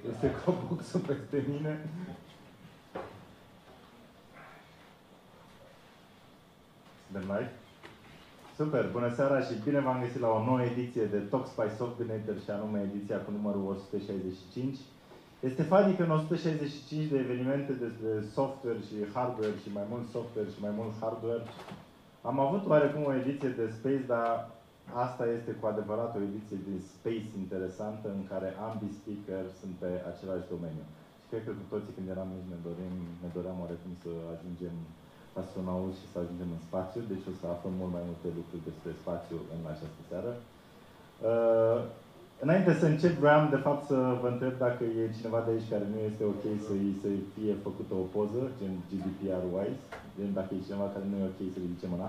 Este Chromebook-ul peste mine. Suntem live? Super! Bună seara și bine v-am găsit la o nouă ediție de Talks by Softbinator și anume ediția cu numărul 165. Este fanic în 165 de evenimente despre software și hardware și mai mult software și mai mult hardware. Am avut oarecum o ediție de Space, dar asta este cu adevărat o ediție de Space interesantă în care ambii speaker sunt pe același domeniu. Și cred că cu toții când eram mici ne doream oarecum să ajungem astronauți și să ajungem în spațiu, deci o să aflăm mult mai multe lucruri despre spațiu în această seară. Înainte să încep, vreau de fapt să vă întreb dacă e cineva de aici care nu este ok să-i fie făcută o poză, gen GDPR-wise, gen dacă e cineva care nu e ok să ridice mâna.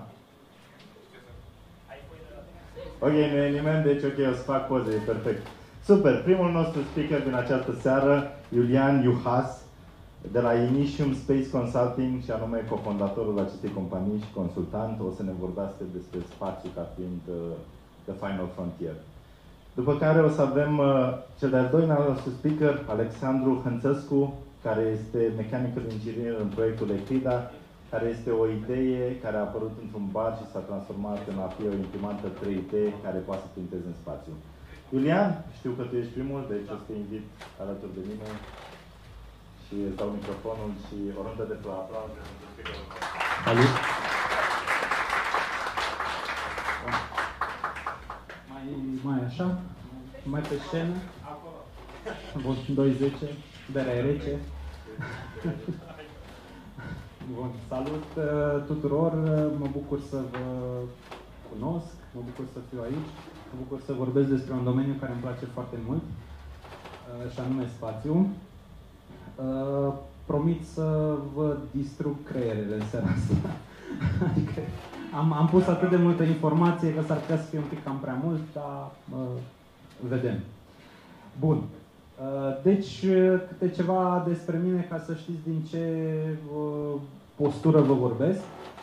Ok, nu e nimeni, deci ok, o să fac poze, e perfect. Super, primul nostru speaker din această seară, Iulian Juhasz, de la Initium Space Consulting, și anume cofondatorul acestei companii și consultant, o să ne vorbească despre spațiu ca fiind the final frontier. După care o să avem cel de-al doilea nostru speaker, Alexandru Hănțăscu, care este mechanical engineer în proiectul ECRIDA, care este o idee care a apărut într-un bar și s-a transformat în a fi o imprimantă 3D care poate să printeze în spațiu. Iulian, știu că tu ești primul, deci o să te invit alături de mine și îți dau microfonul și o rundă de aplauze. Salut! Mai așa? Mai pe scenă? Bun, 2-10, berea e rece. Bun, salut tuturor, mă bucur să vă cunosc, mă bucur să fiu aici, mă bucur să vorbesc despre un domeniu care îmi place foarte mult, și anume spațiu. Promit să vă distrug creierele în seara asta. Adică am pus atât de multă informație că s-ar putea să fie un pic cam prea mult, dar vedem. Bun. Deci, câte ceva despre mine, ca să știți din ce postură vă vorbesc.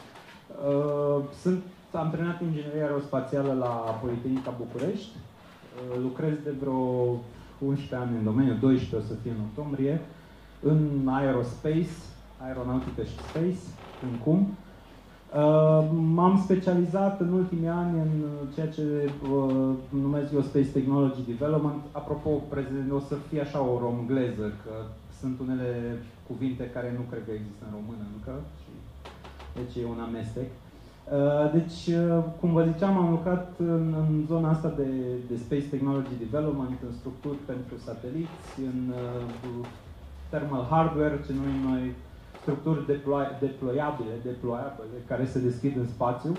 Sunt antrenat în inginerie aerospațială la Politehnica București. Lucrez de vreo 11 ani în domeniu, 12 o să fie în octombrie, în aerospace, aeronautică și space, în cum. M-am specializat în ultimii ani în ceea ce numesc eu Space Technology Development. Apropo, o să fie așa o romgleză, că sunt unele cuvinte care nu cred că există în română încă, și deci e un amestec. Deci, cum vă ziceam, am lucrat în zona asta de Space Technology Development, în structuri pentru sateliți, în thermal hardware, ce numim noi structuri deployabile, care se deschid în spațiu,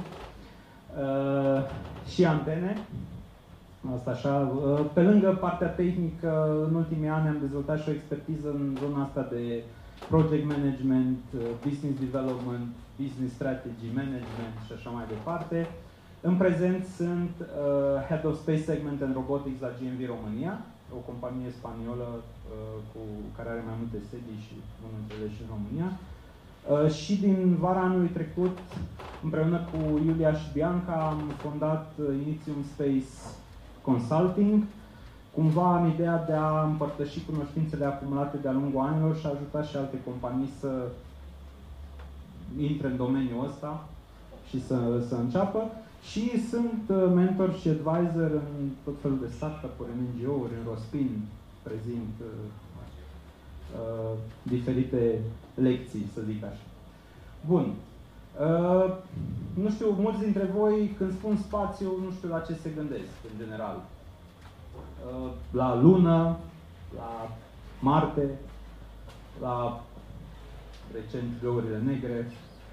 și antene. Asta așa. Pe lângă partea tehnică, în ultimii ani am dezvoltat și o expertiză în zona asta de project management, business development, business strategy management și așa mai departe. În prezent sunt Head of Space Segment and Robotics la GMV Romania, o companie spaniolă care are mai multe sedii și unul dintre ele și în România. Și din vara anului trecut, împreună cu Iulia și Bianca, am fondat Initium Space Consulting, cumva în ideea de a împărtăși cunoștințele acumulate de-a lungul anilor și a ajuta și alte companii să intre în domeniul ăsta și să înceapă. Și sunt mentor și advisor în tot felul de startup-uri, în NGO-uri, în Rospin, prezint diferite lecții, să zic așa. Bun. Nu știu, mulți dintre voi, când spun spațiu, nu știu la ce se gândesc, în general. La Lună, la Marte, la recent Găurile Negre,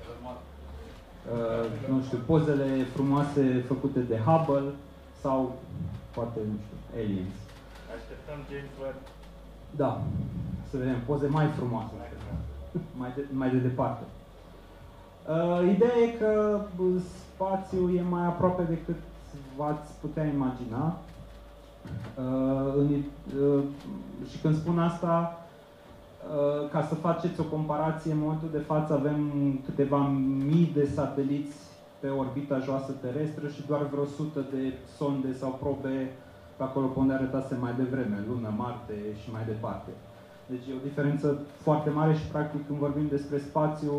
nu știu, pozele frumoase făcute de Hubble sau, poate, nu știu, aliens. Așteptăm James Webb. Da, să vedem poze mai frumoase, mai de departe. Ideea e că spațiul e mai aproape decât v-ați putea imagina. Și când spun asta, ca să faceți o comparație, în momentul de față avem câteva mii de sateliți pe orbita joasă terestră și doar vreo 100 de sonde sau probe pe acolo pe unde arătase mai devreme, Lună, Marte și mai departe. Deci e o diferență foarte mare și practic când vorbim despre spațiu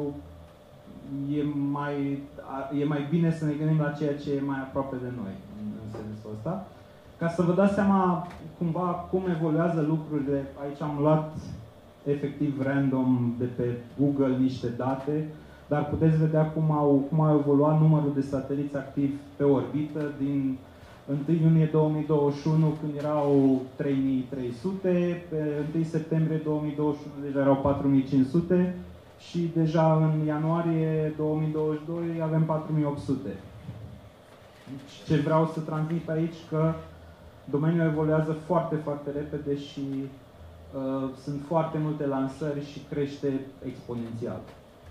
e mai bine să ne gândim la ceea ce e mai aproape de noi, în sensul ăsta. Ca să vă dați seama cumva cum evoluează lucrurile, aici am luat efectiv random de pe Google niște date, dar puteți vedea cum au evoluat numărul de sateliți activi pe orbită din 1 iunie 2021, când erau 3300, pe 1 septembrie 2021 deja erau 4500 și deja în ianuarie 2022 avem 4800. Ce vreau să transmit aici că domeniul evoluează foarte, foarte repede și sunt foarte multe lansări și crește exponențial.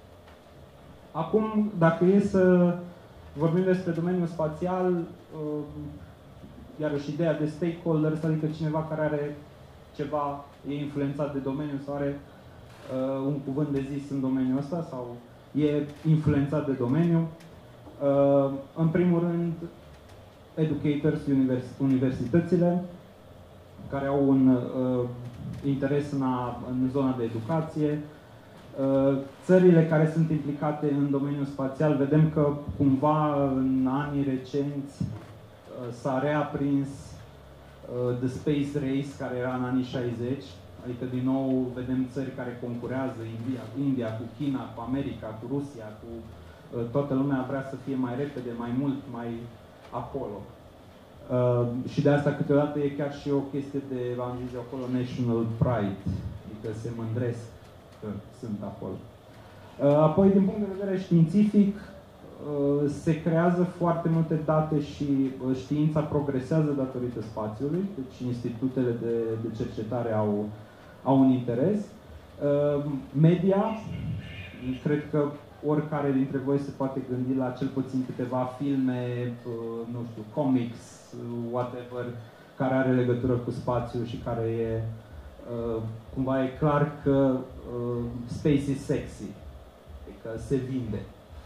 Acum, dacă e să vorbim despre domeniul spațial, iarăși ideea de stakeholders, adică cineva care are ceva, e influențat de domeniu sau are un cuvânt de zis în domeniul ăsta sau e influențat de domeniu. În primul rând, educators, universitățile, care au un interes în zona de educație. Țările care sunt implicate în domeniul spațial, vedem că cumva în anii recenți s-a reaprins The Space Race, care era în anii 60, adică din nou vedem țări care concurează, India cu China, cu America, cu Rusia, cu toată lumea vrea să fie mai repede, mai mult, mai acolo. Și de asta câteodată e chiar și o chestie de, am zis acolo, national pride, adică se mândresc că sunt acolo. Apoi, din punct de vedere științific, se creează foarte multe date și știința progresează datorită spațiului, deci institutele de cercetare au un interes. Media, cred că oricare dintre voi se poate gândi la cel puțin câteva filme, nu știu, comics, whatever, care are legătură cu spațiul și care e, cumva e clar că space is sexy, adică se vinde.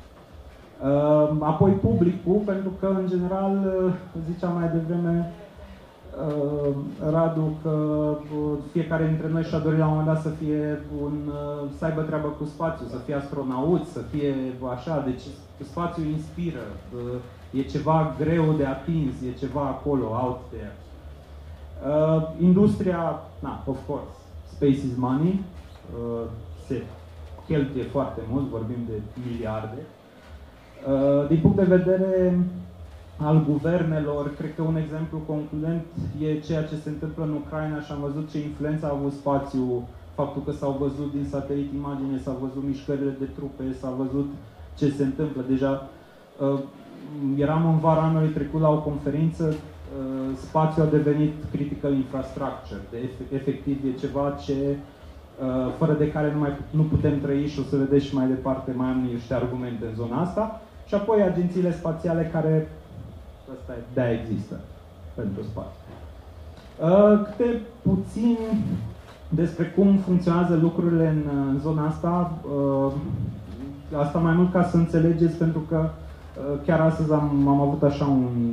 Apoi publicul, pentru că în general, ziceam mai devreme, Radu, că fiecare dintre noi și-a dorit la un moment dat să aibă treabă cu spațiu, să fie astronaut, să fie așa, deci spațiul inspiră, e ceva greu de atins, e ceva acolo, out there. Industria, of course, space is money, se cheltuie foarte mult, vorbim de miliarde. Din punct de vedere al guvernelor, cred că un exemplu concludent e ceea ce se întâmplă în Ucraina și am văzut ce influență a avut spațiul, faptul că s-au văzut din satelit imagine, s-au văzut mișcările de trupe, s-a văzut ce se întâmplă. Deja eram în vara anului trecut la o conferință, spațiul a devenit critical infrastructure, efectiv e ceva ce fără de care nu putem trăi și o să vedeți și mai departe, mai am niște argumente în zona asta. Și apoi agențiile spațiale care, de-aia există, pentru spațiu. Câte puțin despre cum funcționează lucrurile în zona asta, asta mai mult ca să înțelegeți, pentru că chiar astăzi am avut așa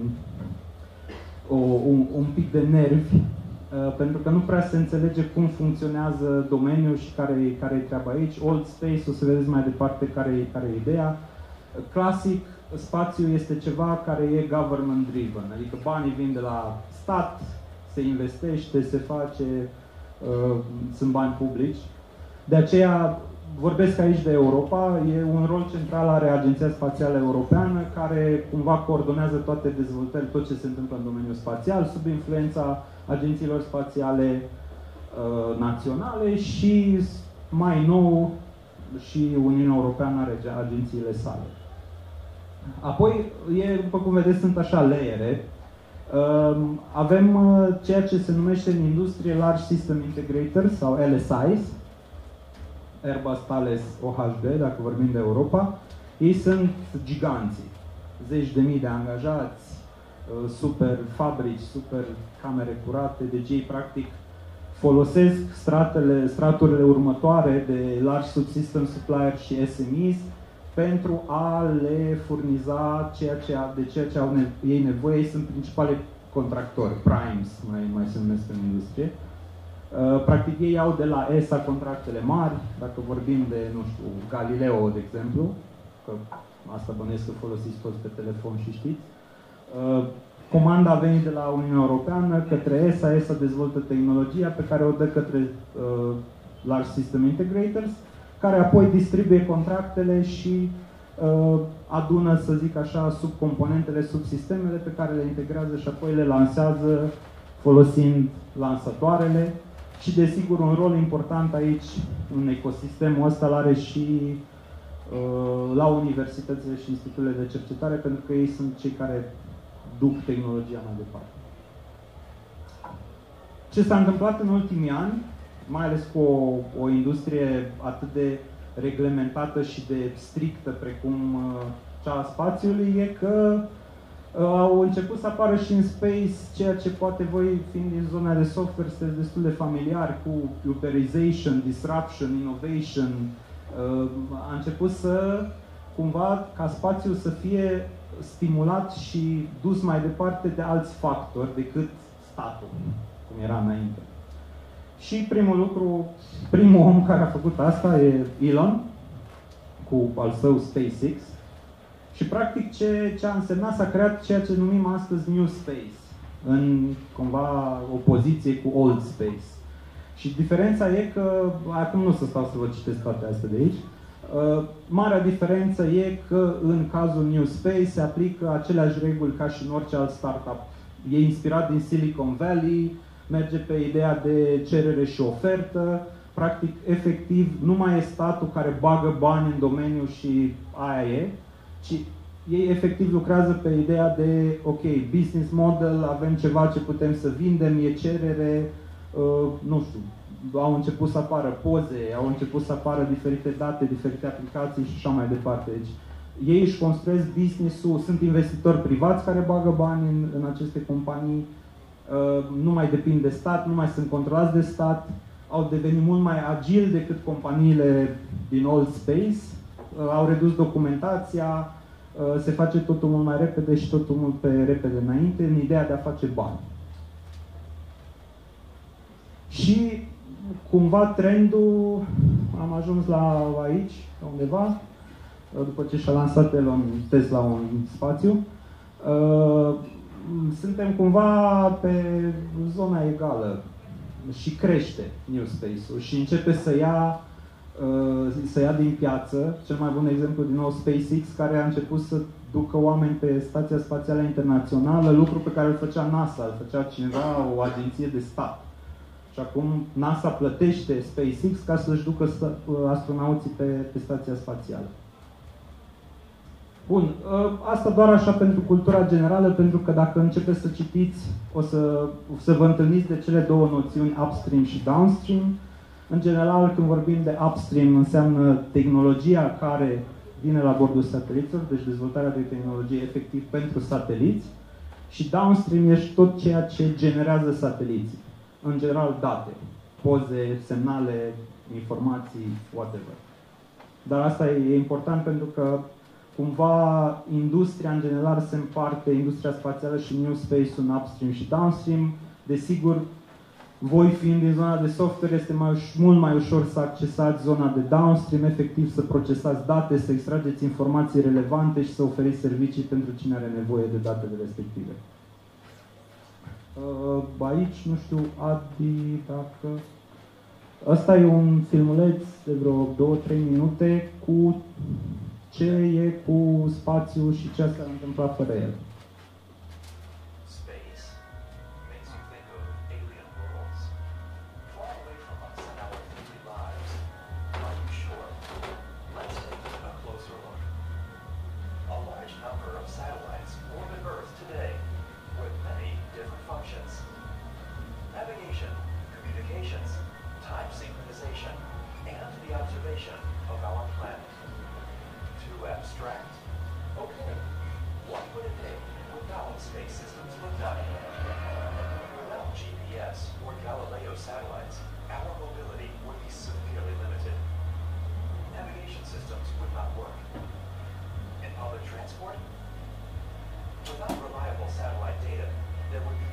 un pic de nervi, pentru că nu prea se înțelege cum funcționează domeniul și care e treaba aici. Old Space, o să vedeți mai departe care e ideea. Clasic, spațiul este ceva care e government-driven, adică banii vin de la stat, se investește, se face, sunt bani publici. De aceea vorbesc aici de Europa, e un rol central are Agenția Spațială Europeană, care cumva coordonează toate dezvoltările, tot ce se întâmplă în domeniul spațial, sub influența agențiilor spațiale naționale și mai nou și Uniunea Europeană are agențiile sale. Apoi, după cum vedeți, sunt așa layere. Avem ceea ce se numește în industrie Large System Integrators sau LSIs, Airbus, Thales, OHB, dacă vorbim de Europa. Ei sunt giganții, zeci de mii de angajați, super fabrici, super camere curate, deci ei practic folosesc straturile următoare de Large Subsystem Supplier și SMEs pentru a le furniza ceea ce au ei nevoie. Ei sunt contractori, primes, mai se numesc în industrie. Practic ei au de la ESA contractele mari, dacă vorbim de, nu știu, Galileo, de exemplu, că asta bănuiesc că folosiți toți pe telefon și știți. Comanda a venit de la Uniunea Europeană către ESA, ESA dezvoltă tehnologia pe care o dă către Large System Integrators, care apoi distribuie contractele și adună, să zic așa, subcomponentele, subsistemele pe care le integrează și apoi le lansează folosind lansatoarele. Și desigur un rol important aici, în ecosistemul ăsta, îl are și la universitățile și instituțiile de cercetare, pentru că ei sunt cei care duc tehnologia mai departe. Ce s-a întâmplat în ultimii ani, mai ales cu o industrie atât de reglementată și de strictă precum cea a spațiului, e că au început să apară și în space ceea ce poate voi, fiind din zona de software, sunteți destul de familiari cu uberization, disruption, innovation. A început să, cumva, ca spațiul să fie stimulat și dus mai departe de alți factori decât statul, cum era înainte. Și primul om care a făcut asta e Elon, cu al său SpaceX. Și practic ce a însemnat, s-a creat ceea ce numim astăzi New Space, în cumva opoziție cu Old Space. Și diferența e că, acum nu o să stau să vă citesc toate astea de aici, marea diferență e că în cazul New Space se aplică aceleași reguli ca și în orice alt startup. E inspirat din Silicon Valley, merge pe ideea de cerere și ofertă, practic, efectiv, nu mai e statul care bagă bani în domeniu și aia e, ci ei efectiv lucrează pe ideea de, ok, business model, avem ceva ce putem să vindem, e cerere, nu știu, au început să apară poze, au început să apară diferite date, diferite aplicații și așa mai departe. Deci, ei își construiesc business-ul, sunt investitori privați care bagă bani în aceste companii, nu mai depind de stat, nu mai sunt controlați de stat, au devenit mult mai agili decât companiile din Old Space, au redus documentația, se face totul mult mai repede și totul mult pe repede înainte, în ideea de a face bani. Și cumva trendul, am ajuns la aici, undeva, după ce și-a lansat Elon Tesla în spațiu, suntem cumva pe zona egală și crește New Space-ul și începe să ia din piață. Cel mai bun exemplu din nou SpaceX, care a început să ducă oameni pe Stația Spațială Internațională, lucru pe care îl făcea NASA, îl făcea cineva, o agenție de stat. Și acum NASA plătește SpaceX ca să-și ducă astronauții pe Stația Spațială. Bun, asta doar așa pentru cultura generală, pentru că dacă începeți să citiți, o să vă întâlniți de cele două noțiuni, upstream și downstream. În general, când vorbim de upstream, înseamnă tehnologia care vine la bordul sateliților, deci dezvoltarea de tehnologie efectiv pentru sateliți, și downstream ești tot ceea ce generează sateliții. În general, date, poze, semnale, informații, whatever. Dar asta e important pentru că cumva industria în general se împarte, industria spațială și New Space în upstream și downstream. Desigur, voi fiind din zona de software, este mult mai ușor să accesați zona de downstream, efectiv să procesați date, să extrageți informații relevante și să oferiți servicii pentru cine are nevoie de datele respective. Aici, nu știu, Adi, dacă... Asta e un filmuleț de vreo 2-3 minute cu ce e cu spațiul și ce s-a întâmplat fără el. Without reliable satellite data, there would be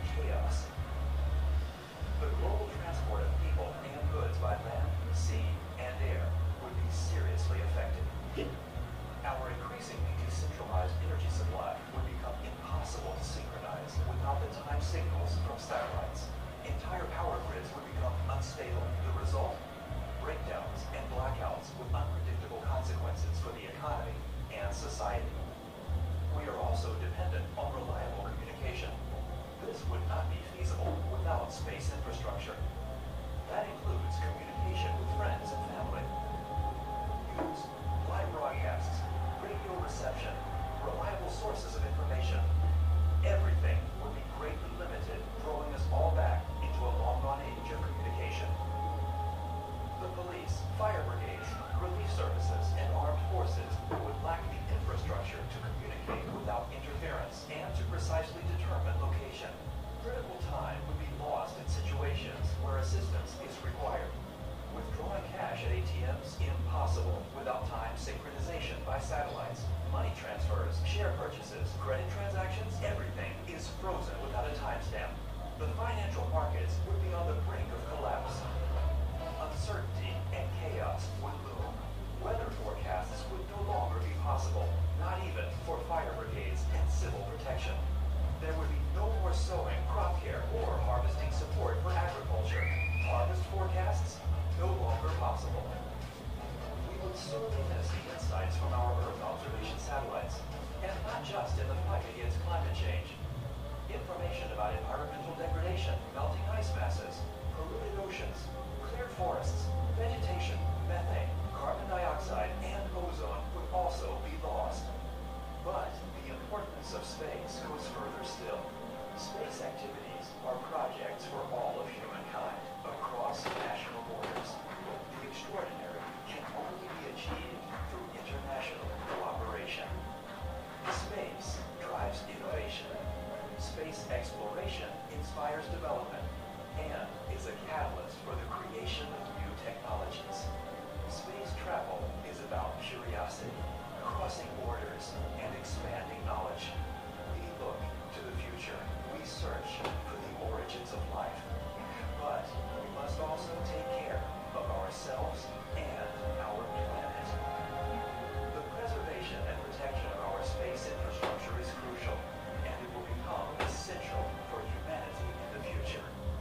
precisely determine location. Critical time would be lost in situations where assistance is required. Withdrawing cash at ATMs, impossible without time synchronization by satellites. Money transfers, share purchases, credit transactions, everything is frozen without a timestamp. The financial markets would be on the brink of collapse. Uncertainty and chaos would loom. Weather forecasts would no longer be possible, not even for fire brigades and civil protection. There would be no more sowing, crop care, or harvesting support for agriculture. Harvest forecasts no longer possible. We would sorely miss the insights from our Earth observation satellites, and not just in the fight against climate change. Information about environmental degradation, melting ice masses, polluted oceans, cleared forests, vegetation, methane, carbon dioxide, and ozone would also be lost. But the importance of space goes further still. Space activities are projects for all of humankind, across national borders. The extraordinary can only be achieved through international cooperation. Space drives innovation. Space exploration inspires development and is a catalyst for the creation of new technologies. Space travel is about curiosity, crossing borders, and expanding knowledge. We look to the future. We search for the origins of life. But we must also take care of ourselves and our planet. The preservation and protection of our space infrastructure is crucial, and it will become essential for humanity in the future.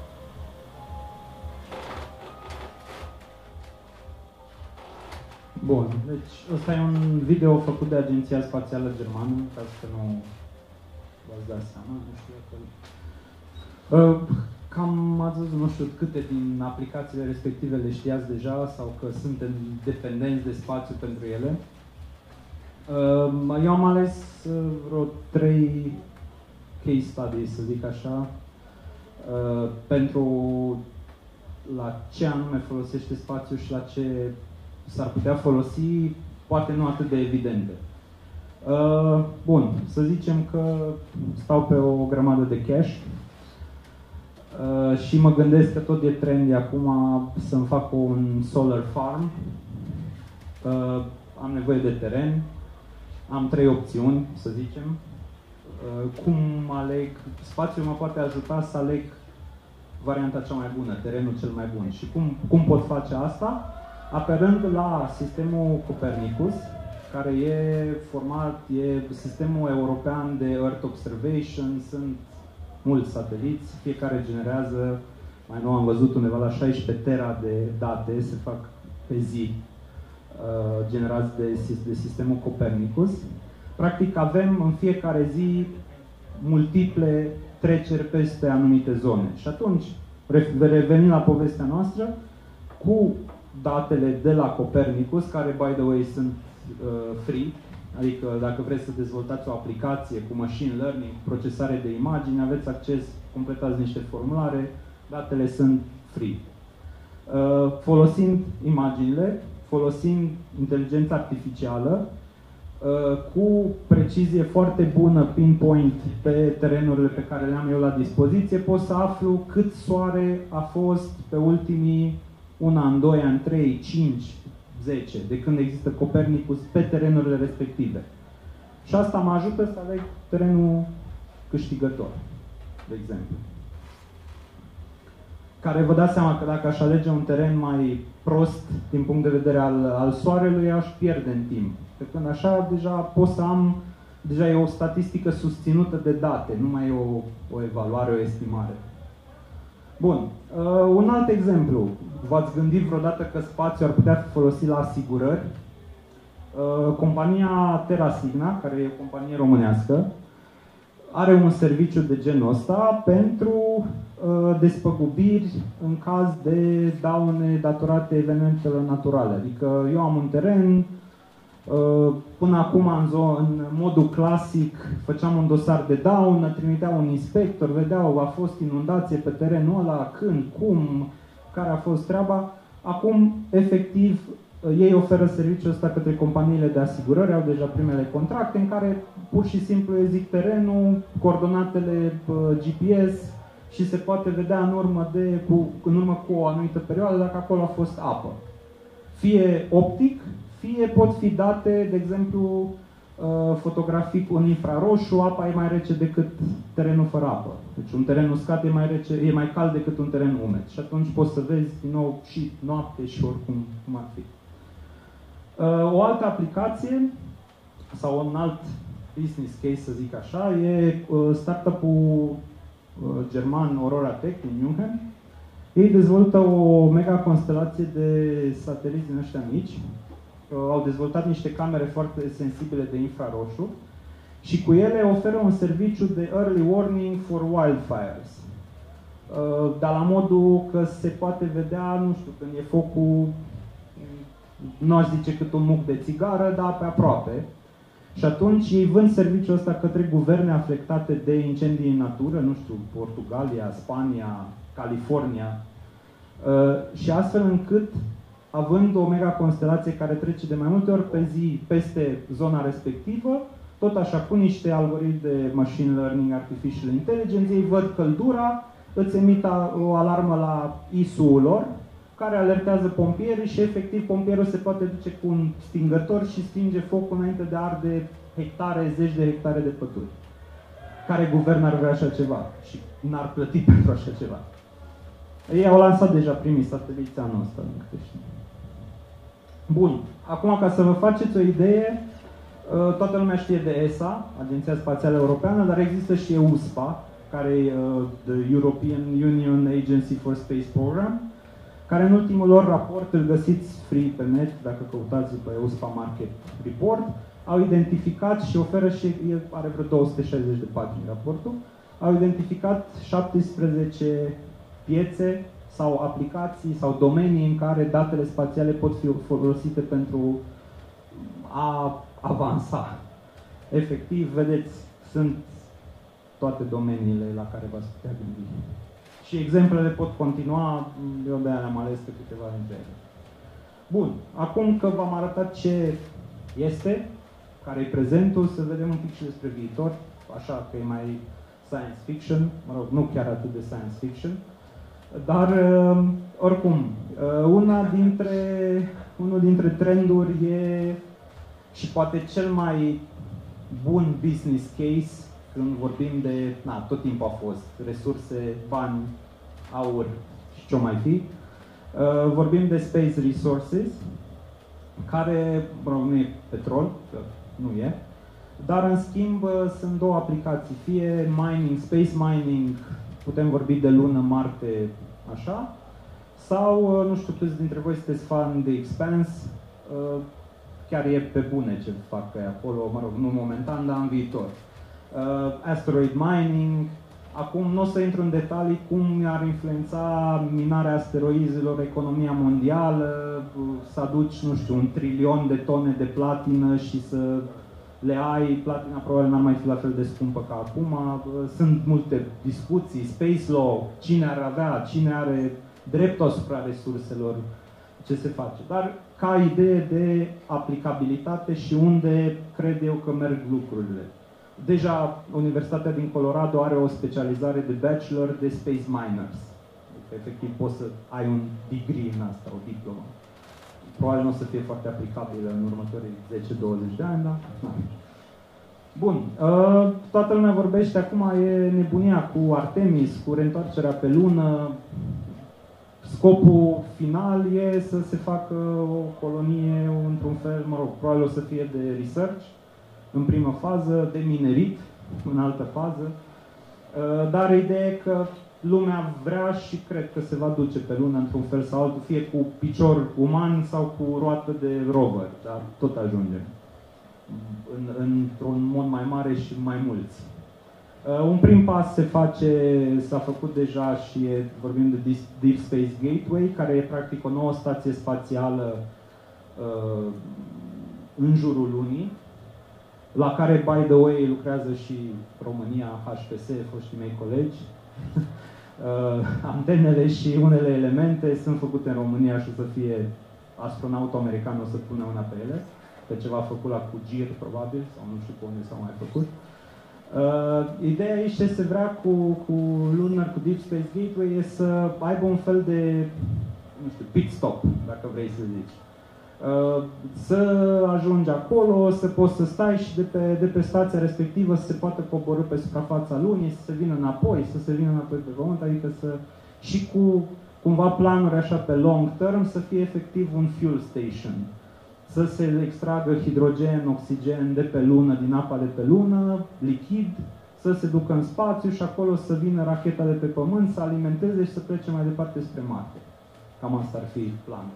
Bun, deci ăsta e un video făcut de Agenția Spațială Germană, ca să nu v-ați dat seama, nu știu dacă... Cam ați văzut, nu știu câte din aplicațiile respective le știați deja sau că suntem dependenți de spațiu pentru ele. Eu am ales vreo 3 case studies, să zic așa, pentru la ce anume folosește spațiul și la ce s-ar putea folosi, poate nu atât de evidente. Bun, să zicem că stau pe o grămadă de cash și mă gândesc că tot e trendy acum să-mi fac un solar farm. Am nevoie de teren, am 3 opțiuni, să zicem. Cum aleg? Spațiul mă poate ajuta să aleg varianta cea mai bună, terenul cel mai bun. Și cum pot face asta? Apelând la sistemul Copernicus, care e sistemul european de Earth Observation, sunt mulți sateliți, fiecare generează, mai nou am văzut undeva la 16 tera de date, se fac pe zi, generați de sistemul Copernicus. Practic avem în fiecare zi multiple treceri peste anumite zone. Și atunci, revenind la povestea noastră, cu datele de la Copernicus, care, by the way, sunt free, adică dacă vreți să dezvoltați o aplicație cu machine learning, procesare de imagini, aveți acces, completați niște formulare, datele sunt free. Folosind imaginile, folosind inteligența artificială, cu precizie foarte bună, pinpoint, pe terenurile pe care le am eu la dispoziție, pot să aflu cât soare a fost pe ultimii 1 an, 2 ani, 3, 5, 10, de când există Copernicus pe terenurile respective. Și asta mă ajută să aleg terenul câștigător, de exemplu. Care vă dați seama că dacă aș alege un teren mai prost din punct de vedere al soarelui, aș pierde în timp. Pe când așa deja pot să am, deja e o statistică susținută de date, nu mai e o evaluare, o estimare. Bun, un alt exemplu. V-ați gândit vreodată că spațiul ar putea fi folosit la asigurări? Compania TerraSigna, care e o companie românească, are un serviciu de genul ăsta pentru despăgubiri în caz de daune datorate evenimentelor naturale. Adică eu am un teren, până acum în modul clasic făceam un dosar de daună, trimiteau un inspector, vedeau a fost inundație pe terenul ăla, când, cum, care a fost treaba. Acum, efectiv, Ei oferă serviciul ăsta către companiile de asigurări, au deja primele contracte în care pur și simplu îi zic terenul, coordonatele GPS și se poate vedea în urmă cu o anumită perioadă dacă acolo a fost apă. Fie optic, fie pot fi date, de exemplu, fotografii în infraroșu, apa e mai rece decât terenul fără apă. Deci un teren uscat e mai cald decât un teren umed. Și atunci poți să vezi din nou și noapte și oricum cum ar fi. O altă aplicație sau un alt business case, să zic așa, e startup-ul german Aurora Tech din München. Ei dezvoltă o mega constelație de sateliți din ăștia mici. Au dezvoltat niște camere foarte sensibile de infraroșu și cu ele oferă un serviciu de early warning for wildfires. Dar la modul că se poate vedea, nu știu, când e focul, nu aș zice cât un muc de țigară, dar pe aproape. Și atunci ei vând serviciul ăsta către guverne afectate de incendii în natură, nu știu, Portugalia, Spania, California, și astfel încât, având o mega constelație care trece de mai multe ori pe zi peste zona respectivă, tot așa cu niște algoritmi de machine learning, artificial intelligence, ei văd căldura, îți emit o alarmă la ISU-ul lor, care alertează pompierii și efectiv pompierul se poate duce cu un stingător și stinge focul înainte de a arde hectare, zeci de hectare de păduri. Care guvern ar vrea așa ceva și n-ar plăti pentru așa ceva? Ei au lansat deja primii sateliți anul ăsta, din câte știu. Bun, acum ca să vă faceți o idee, toată lumea știe de ESA, Agenția Spațială Europeană, dar există și EUSPA, care e the European Union Agency for Space Program, care în ultimul lor raport, îl găsiți free pe net, dacă căutați pe EUSPA Market Report, au identificat și oferă și, el are vreo 260 de pagini raportul, au identificat 17 piețe sau aplicații sau domenii în care datele spațiale pot fi folosite pentru a avansa. Efectiv, vedeți, sunt toate domeniile la care v-ați putea gândi. Și exemplele pot continua, eu de-aia le-am ales pe câteva dintre ele. Bun, acum că v-am arătat ce este, care e prezentul, să vedem un pic și despre viitor, așa că e mai science fiction, mă rog, nu chiar atât de science fiction, dar oricum, unul dintre trenduri e și poate cel mai bun business case când vorbim de, tot timpul a fost, resurse, bani, aur și ce-o mai fi. Vorbim de space resources, care, nu e petrol, că nu e, dar în schimb sunt două aplicații, fie mining, space mining, putem vorbi de lună, Marte, așa, sau, nu știu, câți dintre voi sunteți fan de Expanse, chiar e pe bune ce fac acolo, mă rog, nu momentan, dar în viitor. Asteroid mining, acum nu o să intru în detalii cum ar influența minarea asteroizelor economia mondială, să aduci, nu știu, 1 trilion de tone de platină și să le ai, platina probabil n-ar mai fi la fel de scumpă ca acum, sunt multe discuții, space law, cine ar avea, cine are dreptul asupra resurselor, ce se face. Dar ca idee de aplicabilitate și unde cred eu că merg lucrurile. Deja Universitatea din Colorado are o specializare de bachelor de space miners. Deci, efectiv poți să ai un degree în asta, o diplomă. Probabil nu o să fie foarte aplicabilă în următorii 10-20 de ani, dar... Bun. Toată lumea vorbește acum, e nebunia cu Artemis, cu reîntoarcerea pe lună. Scopul final e să se facă o colonie, într-un fel, mă rog, probabil o să fie de research, în primă fază, de minerit, în altă fază. Dar ideea e că lumea vrea și cred că se va duce pe lună într-un fel sau altul, fie cu picior uman sau cu roată de rover, dar tot ajungem. Într-un mod mai mare și mai mulți. Un prim pas s-a făcut deja și vorbim de Deep Space Gateway, care e practic o nouă stație spațială în jurul lunii, la care, by the way, lucrează și România, HPS, foștii mei colegi. Antenele și unele elemente sunt făcute în România și o să fie astronautul american o să pune una pe ele, pe ceva făcut la Cugir, probabil, sau nu știu pe unde s-au mai făcut. Ideea aici ce se vrea cu Lunar, cu Deep Space Gateway, e să aibă un fel de, nu știu, pit stop, dacă vrei să zici. Să ajungi acolo, să poți să stai și de pe stația respectivă să se poată coborî pe suprafața lunii, să se vină înapoi, să se vină înapoi pe pământ, adică să... și cu cumva planuri așa pe long term, să fie efectiv un fuel station. Să se extragă hidrogen, oxigen de pe lună, din apa de pe lună, lichid, să se ducă în spațiu și acolo să vină racheta de pe pământ, să alimenteze și să plece mai departe spre Marte. Cam asta ar fi planul.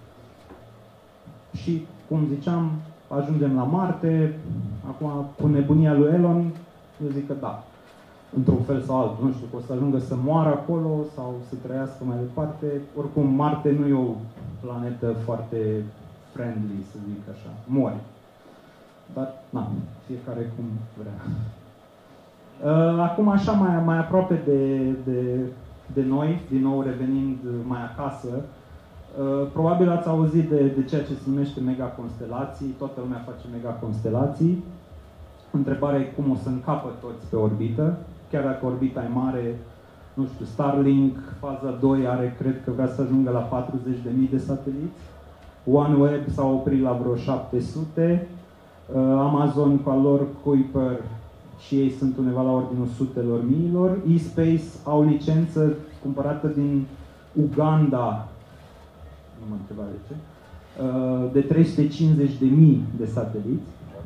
Și, cum ziceam, ajungem la Marte. Acum, cu nebunia lui Elon, eu zic că da. Într-un fel sau altul. Nu știu, că o să ajungă să moară acolo sau să trăiască mai departe. Oricum, Marte nu e o planetă foarte friendly, să zic așa. Mori. Dar, na, fiecare cum vrea. Acum, așa, mai aproape de noi, din nou revenind mai acasă, probabil ați auzit de ceea ce se numește megaconstelații, toată lumea face megaconstelații. Întrebarea e cum o să încapă toți pe orbită, chiar dacă orbita e mare, nu știu, Starlink, faza 2 are, cred că vrea să ajungă la 40.000 de sateliți, OneWeb s-a oprit la vreo 700, Amazon cu al lor Kuiper și ei sunt undeva la ordinul sutelor miilor, eSpace au licență cumpărată din Uganda, nu mă întreba de ce, de 350.000 de sateliți.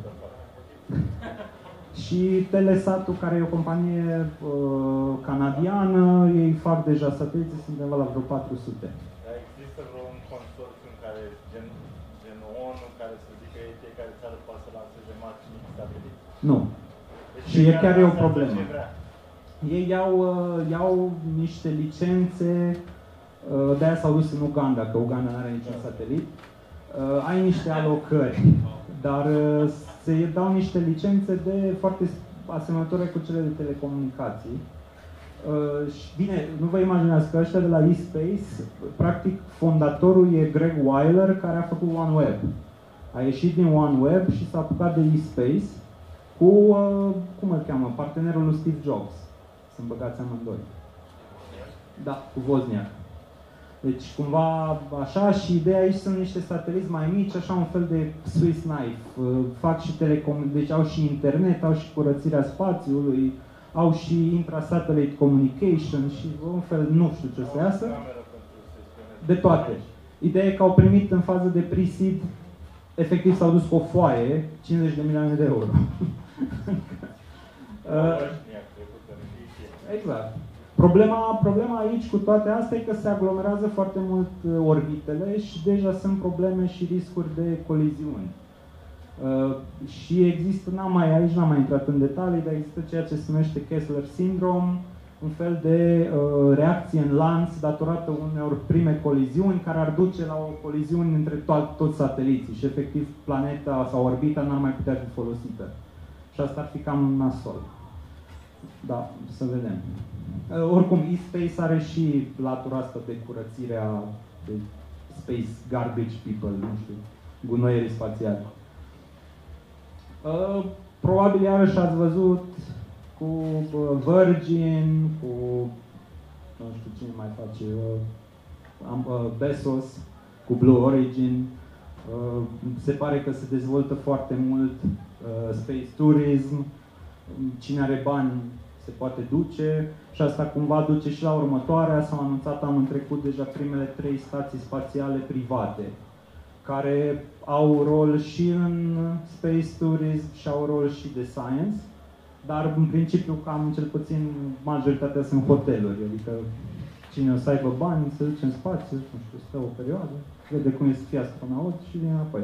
Și Telesatul, care e o companie canadiană, ei fac deja sateliți, sunt undeva la vreo 400. Există vreun consorțiu în care, gen ONU, care să zică ei, fiecare țară poate să lanseze mici sateliți? Nu. Deci și e chiar e o problemă. Ei iau niște licențe, de-aia s-au dus în Uganda, că Uganda nu are niciun satelit. Ai niște alocări, dar se dau niște licențe de foarte asemănătoare cu cele de telecomunicații. Și bine, nu vă imaginați că ăștia de la eSpace, practic fondatorul e Greg Weiler, care a făcut OneWeb. A ieșit din OneWeb și s-a apucat de eSpace cu, cum îl cheamă, partenerul lui Steve Jobs. Sunt băgați amândoi. Da, cu Wozniak. Deci, cumva, așa, și ideea aici sunt niște sateliți mai mici, așa un fel de Swiss knife. Fac și deci au și internet, au și curățirea spațiului, au și intra-satellite communication și un fel, nu știu ce să iasă. De toate. Ideea e că au primit în fază de pre-seed, efectiv s-au dus cu o foaie, 50 de milioane de euro. Exact. Problema aici cu toate astea e că se aglomerează foarte mult orbitele și deja sunt probleme și riscuri de coliziuni. Și există, aici n-am mai intrat în detalii, dar există ceea ce se numește Kessler Syndrome, un fel de reacție în lanț datorată unor prime coliziuni care ar duce la o coliziune între toți sateliții și efectiv planeta sau orbita n-ar mai putea fi folosită. Și asta ar fi cam nasol. Da, să vedem. Oricum, eSpace are și latura asta de curățirea de space garbage people, nu știu, gunoierii spațiale. Probabil iarăși ați văzut cu Virgin, cu nu știu cine mai face, Bezos, cu Blue Origin. Se pare că se dezvoltă foarte mult space tourism. Cine are bani se poate duce și asta cumva duce și la următoarea. S-au anunțat anul trecut deja primele 3 stații spațiale private care au rol și în space tourism și au rol și de science, dar în principiu cam cel puțin majoritatea sunt hoteluri, adică cine o să aibă bani se duce în spațiu, nu știu, stă o perioadă, vede cum e să fie astronaut și vine înapoi.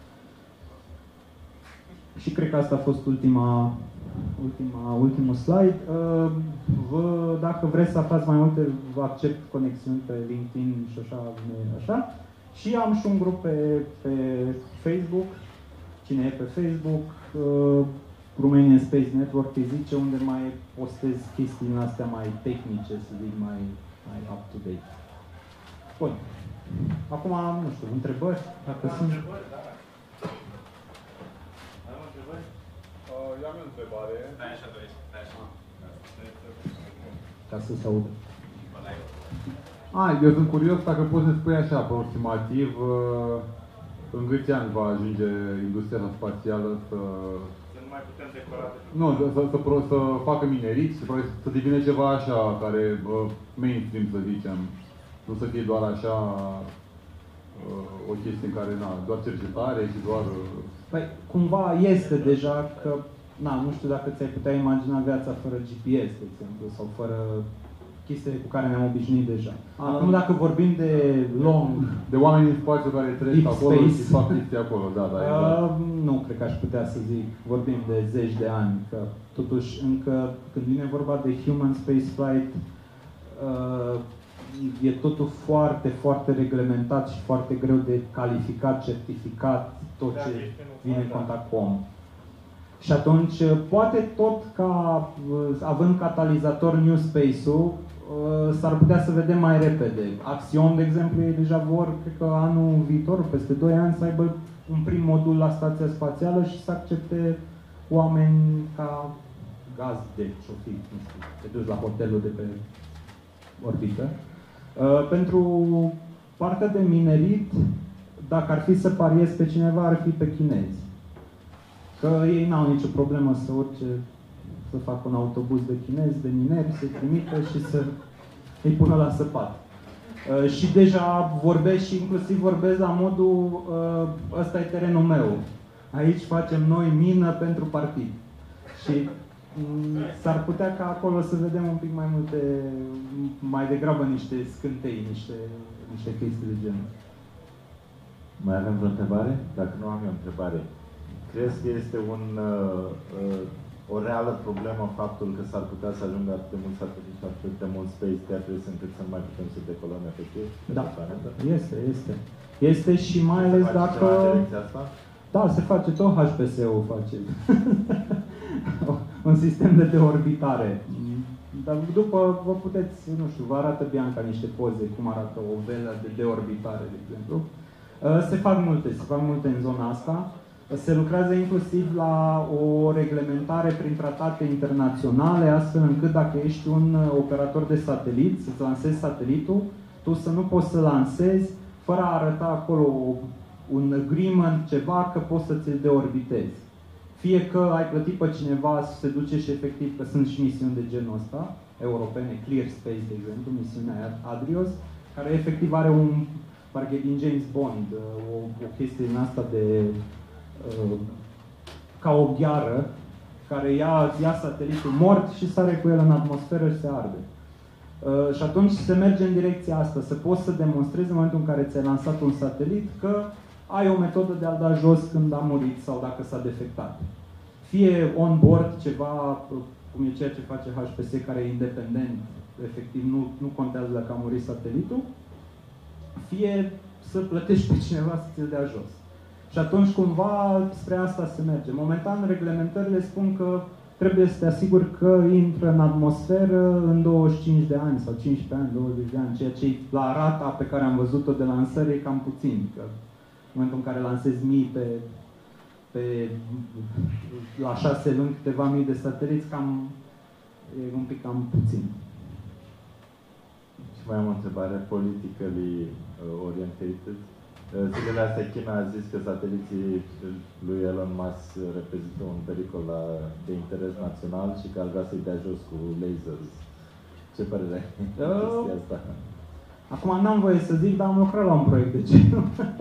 Și cred că asta a fost ultimul slide. Dacă vreți să aflați mai multe, vă accept conexiuni pe LinkedIn și așa. Și am și un grup pe Facebook. Cine e pe Facebook? Romanian Space Network îi zice, unde mai postez chestiile astea mai tehnice, să zic, mai up to date. Bun. Acum, nu știu, întrebări? Dacă sunt... Întrebări, da. Am întrebări? Eu am o întrebare. Stai așa, doi. Stai așa. Ca să se audă. Eu sunt curios dacă poți să spui așa, aproximativ, în câți ani va ajunge industria spațială să nu mai putem decora de... Nu, să facă minerit și să devină ceva așa, care mainstream, să zicem. Nu să fie doar așa o chestie în care, doar cercetare și doar... Păi, cumva este deja că, nu știu dacă ți-ai putea imagina viața fără GPS, de exemplu, sau fără chestiile cu care ne-am obișnuit deja. Acum, dacă vorbim de long... De oameni în spațiu care trăiesc acolo și fac chestii acolo, exact. Nu cred că aș putea să zic, vorbim de zeci de ani, că totuși încă, când vine vorba de human spaceflight, e totul foarte, foarte reglementat și foarte greu de calificat, certificat, tot ce vine în contact cu om. Și atunci, poate tot ca, având catalizator New Space-ul, s-ar putea să vedem mai repede. Axiom, de exemplu, ei deja vor, cred că anul viitor, peste 2 ani, să aibă un prim modul la stația spațială și să accepte oameni ca gazde, ce-o fi, nu știu, te duci la hotelul de pe orbită. Pentru partea de minerit, dacă ar fi să pariez pe cineva, ar fi pe chinezi. Că ei n-au nicio problemă să urce, să facă un autobuz de chinezi, de mineri, să-i trimită și să îi pună la săpat. Și deja vorbesc și inclusiv vorbesc la modul ăsta e terenul meu. Aici facem noi mină pentru partid. Și s-ar putea ca acolo să vedem un pic mai multe, mai degrabă niște scântei, niște chestii de genul. Mai avem vreo întrebare? Dacă nu am eu o întrebare. Crezi că este o reală problemă faptul că s-ar putea să ajungă atât de mulți sateliți și atât de mulți space carriers încât să nu mai putem să decolăm efectiv? Da, este. Este și mai ales dacă... Asta? Da, se face, tot HPS-ul face. Un sistem de deorbitare. Dar după vă puteți, nu știu, vă arată Bianca niște poze, cum arată o velă de deorbitare, de exemplu. Se fac multe în zona asta. Se lucrează inclusiv la o reglementare prin tratate internaționale, astfel încât dacă ești un operator de satelit, să-ți lansezi satelitul, tu să nu poți să lansezi fără a arăta acolo un agreement, ceva, că poți să ți-l deorbitezi. Fie că ai plătit pe cineva să se duce și efectiv, că sunt și misiuni de genul ăsta, europene, Clear Space, de exemplu, misiunea Adrios, care efectiv are parcă din James Bond, o chestie din asta de ca o gheară care ia satelitul mort și sare cu el în atmosferă și se arde. Și atunci se merge în direcția asta, să poți să demonstrezi în momentul în care ți-ai lansat un satelit că ai o metodă de a da jos când a murit sau dacă s-a defectat. Fie on-board ceva, cum e ceea ce face HPS, care e independent, efectiv nu contează dacă a murit satelitul, fie să plătești pe cineva să ți-l dea jos. Și atunci, cumva, spre asta se merge. Momentan, reglementările spun că trebuie să te asiguri că intră în atmosferă în 25 de ani sau 15 ani, 20 de ani, ceea ce la rata pe care am văzut-o de lansări e cam puțin. Că în momentul în care lansezi mii la 6 luni, câteva mii de sateliți, e un pic cam puțin. Și mai am o întrebare, politically orientated. Zilele astea China a zis că sateliții lui Elon Musk reprezintă un pericol de interes național și că ar vrea să-i dea jos cu lasers. Ce părere ai chestia asta? Acum n-am voie să zic, dar am lucrat la un proiect de genul.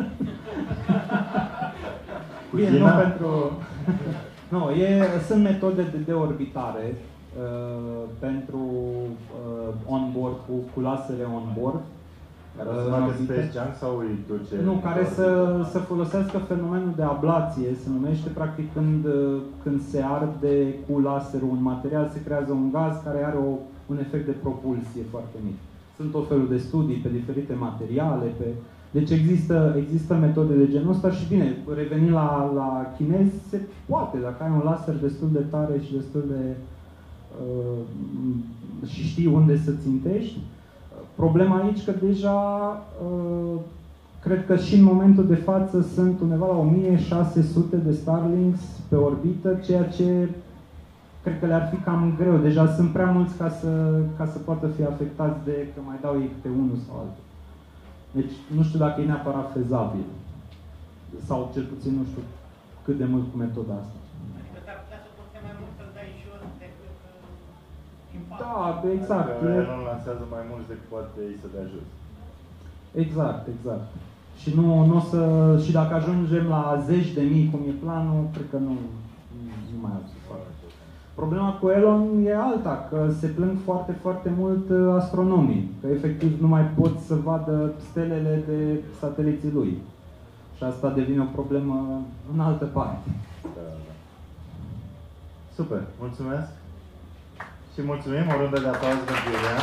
Bine, nu pentru... Nu, sunt metode de deorbitare pentru on-board, cu lasere on-board. Care să facă space junk sau îi duce? Nu, care să folosească fenomenul de ablație, se numește, practic când se arde cu laserul un material, se creează un gaz care are un efect de propulsie foarte mic. Sunt tot felul de studii pe diferite materiale, deci există metode de genul ăsta și bine, revenind la chinezi, se poate, dacă ai un laser destul de tare și destul de... și știi unde să țintești. Problema aici că deja Cred că și în momentul de față sunt undeva la 1600 de Starlinks pe orbită, ceea ce cred că le-ar fi cam greu. Deja sunt prea mulți ca să poată fi afectați de că mai dau ei câte unul sau altul. Deci nu știu dacă e neapărat fezabil. Sau cel puțin nu știu cât de mult cu metoda asta. Adică s-ar putea să poți mai mult să-l dai jos decât impact. Da, exact. Adică el lansează mai mulți decât poate ei să dea jos. Exact, exact. Și nu o să, și dacă ajungem la 10.000 cum e planul, cred că nu mai au ce facă. Problema cu Elon e alta, că se plâng foarte, foarte mult astronomii, că efectiv nu mai pot să vadă stelele de sateliții lui. Și asta devine o problemă în altă parte. Da. Super, mulțumesc! Și mulțumim, o rundă de aplauze pentru Iulian.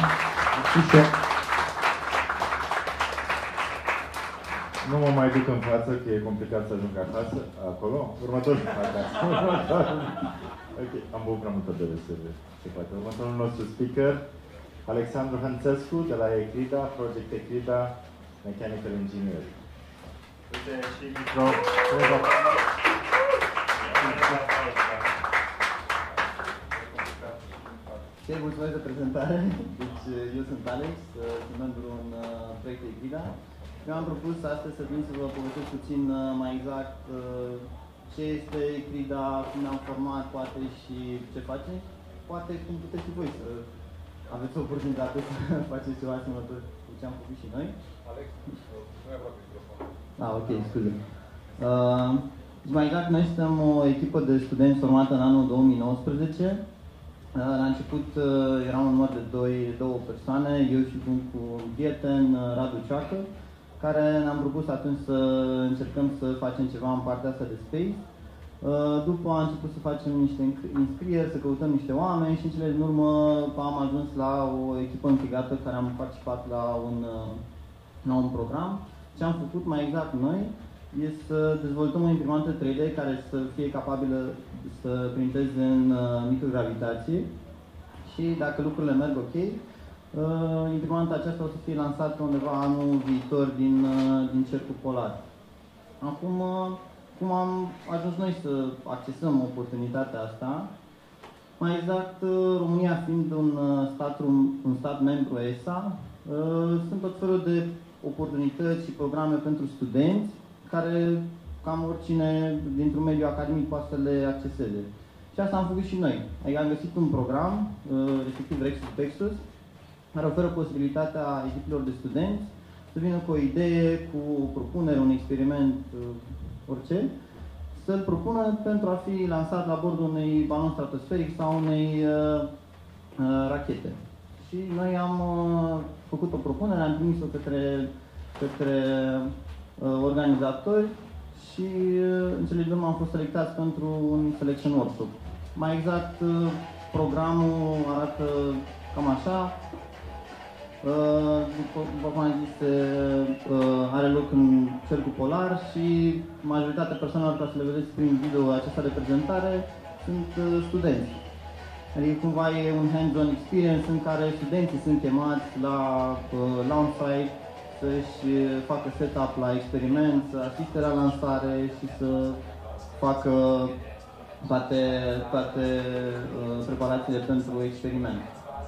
Nu mă mai duc în față, că e complicat să ajung acasă. Acolo? Următorul acasă. Ok, am băut prea multă bere, se poate. Următorul nostru speaker, Alexandru Hănțăscu, de la ECRIDA, Project ECRIDA, Mechanical Engineer. Uite și micro. Mulțumesc de prezentare. Deci, eu sunt Alex, sunt membru în Project ECRIDA. Eu am propus astăzi să vin să vă povestesc puțin mai exact ce este ECRIDA, cum ne-am format, poate și ce facem. Poate cum puteți și voi să aveți o oportunitate să faceți ceva asemănător cu ce am făcut și noi. Alex, nu e aproape microfonul. Ah, ok, scuze. Mai exact, noi suntem o echipă de studenți formată în anul 2019. La început eram un număr de două persoane, eu și cu un prieten, Radu Cioaca, care ne-am propus atunci să încercăm să facem ceva în partea asta de space. După am început să facem niște înscrieri, să căutăm niște oameni și în cele din urmă am ajuns la o echipă închegată care am participat la un program. Ce am făcut mai exact noi este să dezvoltăm o imprimantă 3D care să fie capabilă să printeze în microgravitație și dacă lucrurile merg ok, imprimanta aceasta o să fie lansată undeva anul viitor din cercul polar. Acum, cum am ajuns noi să accesăm oportunitatea asta? Mai exact, România fiind un stat membru ESA, sunt tot felul de oportunități și programe pentru studenți care cam oricine dintr-un mediu academic poate să le acceseze. Și asta am făcut și noi. Adică am găsit un program, respectiv REXUS, care oferă posibilitatea echipelor de studenți să vină cu o idee, cu o propunere, un experiment, orice, să-l propună pentru a fi lansat la bordul unui balon stratosferic sau unei rachete. Și noi am făcut o propunere, am trimis-o către organizatori și în cele din urmă am fost selectați pentru un selection workshop. Mai exact, programul arată cam așa. După cum am zis, are loc în cercul polar și majoritatea persoanelor, ca să le vedeți prin video acesta de prezentare, sunt studenți. Adică cumva e un hands-on experience în care studenții sunt chemați la launch site să-și facă setup la experiment, să asiste la lansare și să facă toate preparațiile pentru experiment.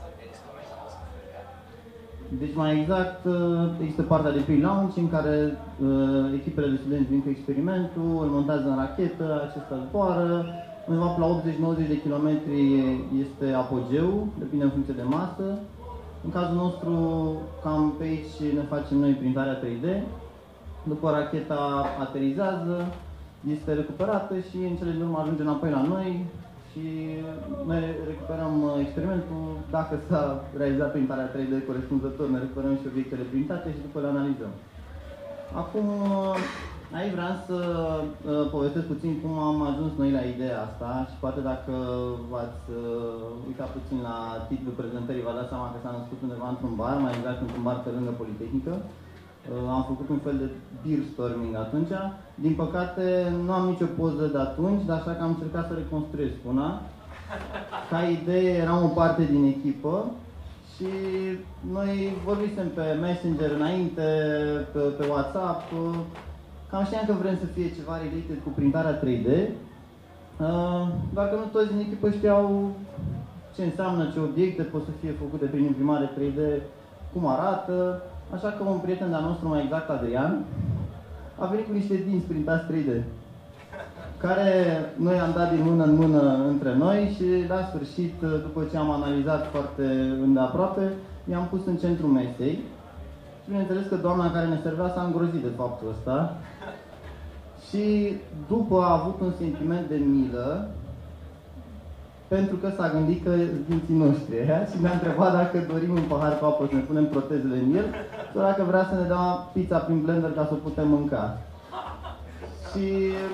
Deci mai exact, există partea de pre-launch în care echipele de studenți vin cu experimentul, îl montează în rachetă, acesta zboară, undeva pe la 80-90 de kilometri este apogeu, depinde în funcție de masă. În cazul nostru, cam pe aici ne facem noi printarea 3D. După racheta aterizează, este recuperată și în cele din urmă ajunge înapoi la noi și noi recuperăm experimentul. Dacă s-a realizat printarea 3D corespunzător, ne recuperăm și obiectele printate și după le analizăm. Acum, aici vreau să povestesc puțin cum am ajuns noi la ideea asta și poate dacă v-ați uitat puțin la titlul prezentării, v-ați dat seama că s-a născut undeva într-un bar, mai exact într-un bar pe lângă Politehnică. Am făcut un fel de beer storming atunci. Din păcate, nu am nicio poză de atunci, dar așa că am încercat să reconstruiesc una. Ca idee, eram o parte din echipă Și noi vorbisem pe Messenger înainte, pe WhatsApp, cam știam că vrem să fie ceva related cu printarea 3D, doar că nu toți din echipă știau ce înseamnă, ce obiecte pot să fie făcute prin imprimare 3D, cum arată, așa că un prieten de-al nostru, mai exact Adrian, a venit cu niște dinți printați 3D, care noi am dat din mână în mână între noi și la sfârșit, după ce am analizat foarte îndeaproape, i-am pus în centrul mesei și bineînțeles că doamna care ne servea s-a îngrozit de faptul ăsta și după a avut un sentiment de milă pentru că s-a gândit că sunt dinții noștri și ne-a întrebat dacă dorim un pahar cu apă să ne punem protezele în el sau dacă vrea să ne dea pizza prin blender ca să o putem mânca. Și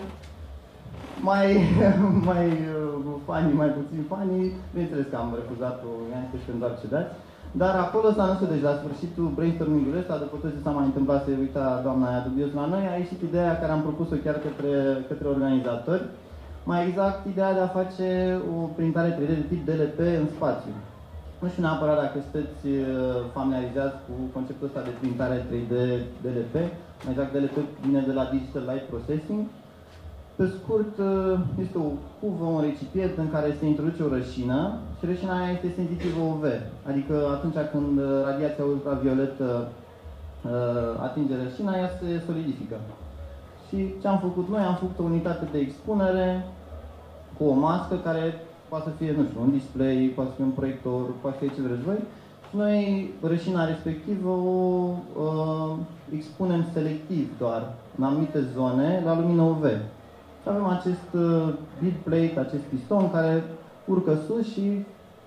mai fanii, mai puțin fanii, bineînțeles că am refuzat-o, i-am spus că doar cedați. Dar acolo s-a născut, deci la sfârșitul brainstorming-ului ăsta, după tot ce s-a mai întâmplat, se uita doamna aia dubios la noi, a ieșit ideea care am propus-o chiar către organizatori, mai exact ideea de a face o printare 3D de tip DLP în spațiu. Nu știu neapărat dacă sunteți familiarizați cu conceptul ăsta de printare 3D DLP, mai exact DLP vine de la Digital Light Processing. Pe scurt, este o cuvă, un recipient în care se introduce o rășină și rășina aia este senzitivă UV, adică atunci când radiația ultravioletă atinge rășina, ea se solidifică. Și ce am făcut noi? Am făcut o unitate de expunere cu o mască care poate să fie, nu știu, un display, poate să fie un proiector, poate să fie ce vreți voi. Și noi rășina respectivă o expunem selectiv doar în anumite zone la lumină UV. Și avem acest build plate, acest piston care urcă sus și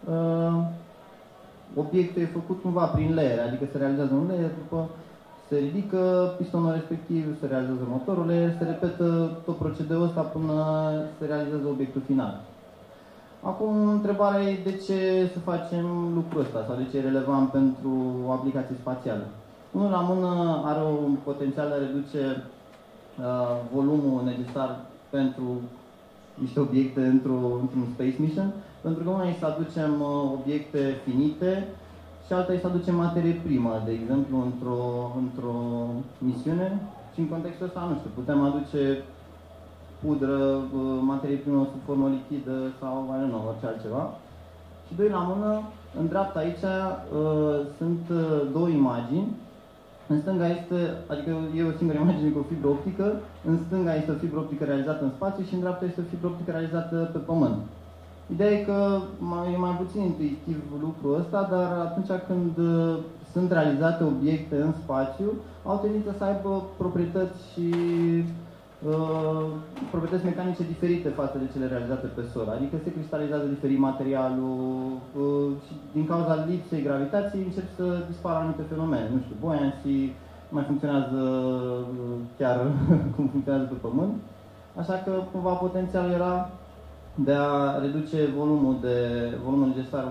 obiectul e făcut cumva prin layer, adică se realizează un layer, după se ridică pistonul respectiv, se realizează următorul layer, se repetă tot procedeul ăsta până se realizează obiectul final. Acum, întrebarea e de ce să facem lucrul ăsta sau de ce e relevant pentru o aplicație spațială. Unul la mână are un potențial de a reduce volumul necesar pentru niște obiecte într-un space mission, pentru că una e să aducem obiecte finite și alta e să aducem materie primă, de exemplu, într-o misiune. Și în contextul ăsta, nu știu, putem aduce pudră, materie primă sub formă lichidă sau, mai nu, orice altceva. Și doi la mână, în dreapta aici sunt două imagini. În stânga este, adică e o singură imagine cu o fibră optică, în stânga este o fibră optică realizată în spațiu și în dreapta este o fibră optică realizată pe Pământ. Ideea e că e mai puțin intuitiv lucrul ăsta, dar atunci când sunt realizate obiecte în spațiu, au tendință să aibă proprietăți și proprietăți mecanice diferite față de cele realizate pe sol. Adică se cristalizează diferit materialul și din cauza lipsei gravitației încep să dispară anumite fenomene. Nu știu, buoyancy nu mai funcționează chiar cum funcționează pe Pământ. Așa că cumva potențialul era de a reduce volumul necesar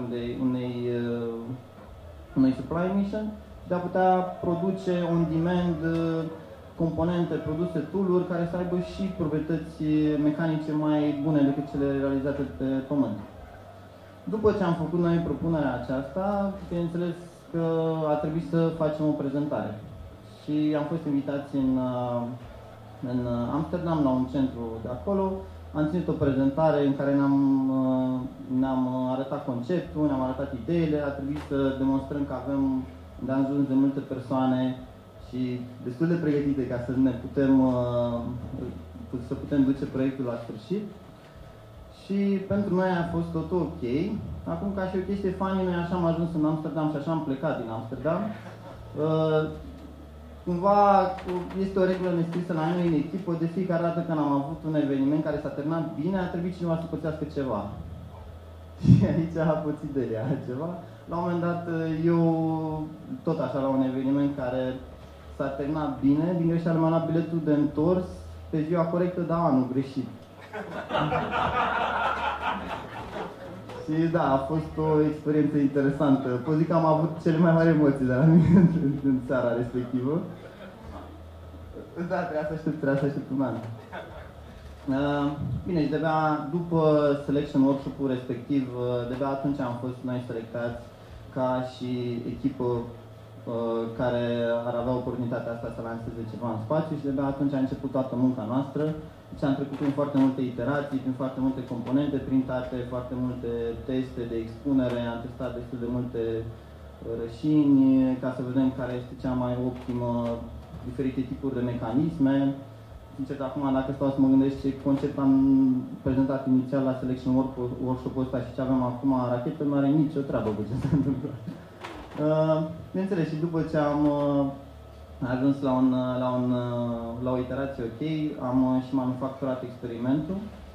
unei supply mission și de a putea produce on demand componente, produse, tool-uri care să aibă și proprietăți mecanice mai bune decât cele realizate pe Pământ. După ce am făcut noi propunerea aceasta, bineînțeles că a trebuit să facem o prezentare. Și am fost invitați în Amsterdam, la un centru de acolo. Am ținut o prezentare în care ne-am arătat conceptul, ne-am arătat ideile, a trebuit să demonstrăm că avem de ajuns de multe persoane și destul de pregătite ca să putem duce proiectul la sfârșit. Și pentru noi a fost totul ok. Acum, ca și o chestie funny, noi așa am ajuns în Amsterdam și așa am plecat din Amsterdam. Cumva este o regulă nescrisă la noi în echipă, de fiecare dată când am avut un eveniment care s-a terminat bine, a trebuit cineva să pățească ceva. Și aici a pățit de ea ceva. La un moment dat, eu, tot așa, la un eveniment care s-a terminat bine, din greșeală mi-am luat biletul de întors pe ziua corectă, dar anul greșit. Și da, a fost o experiență interesantă. Pot zic că am avut cele mai mari emoții de la mine în seara respectivă. Da, trebuia să aștept un an. Bine, și de-abia după selection workshop-ul respectiv, de-abia atunci am fost noi selectați ca și echipă care ar avea oportunitatea asta să lanseze ceva în spațiu și de atunci a început toată munca noastră. Deci am trecut prin foarte multe iterații, prin foarte multe componente printate, foarte multe teste de expunere, am testat destul de multe rășini ca să vedem care este cea mai optimă, diferite tipuri de mecanisme. Sincer, acum, dacă stau să mă gândesc ce concept am prezentat inițial la Selection Workshop-ul ăsta și ce avem acum, rachetă, nu are nicio treabă cu ce s-a întâmplat. Bineînțeles, și după ce am ajuns la o iterație ok, am și manufacturat experimentul.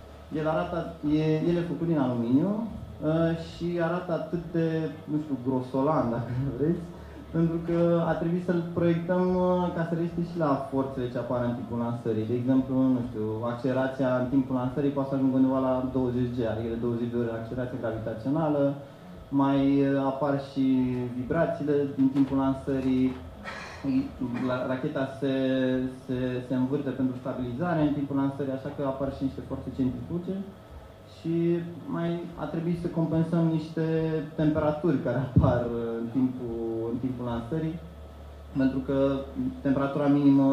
El e făcut din aluminiu și arată atât de, nu știu, grosolan, dacă vreți, pentru că a trebuit să-l proiectăm ca să reziste și la forțele ce apar în timpul lansării. De exemplu, nu știu, accelerația în timpul lansării poate să ajungă undeva la 20 G, adică de 20 de ori accelerație gravitațională. Mai apar și vibrațiile din timpul lansării. Racheta se învârte pentru stabilizare în timpul lansării, așa că apar și niște forțe centrifuge. Și mai a trebuit să compensăm niște temperaturi care apar în timpul lansării, pentru că temperatura minimă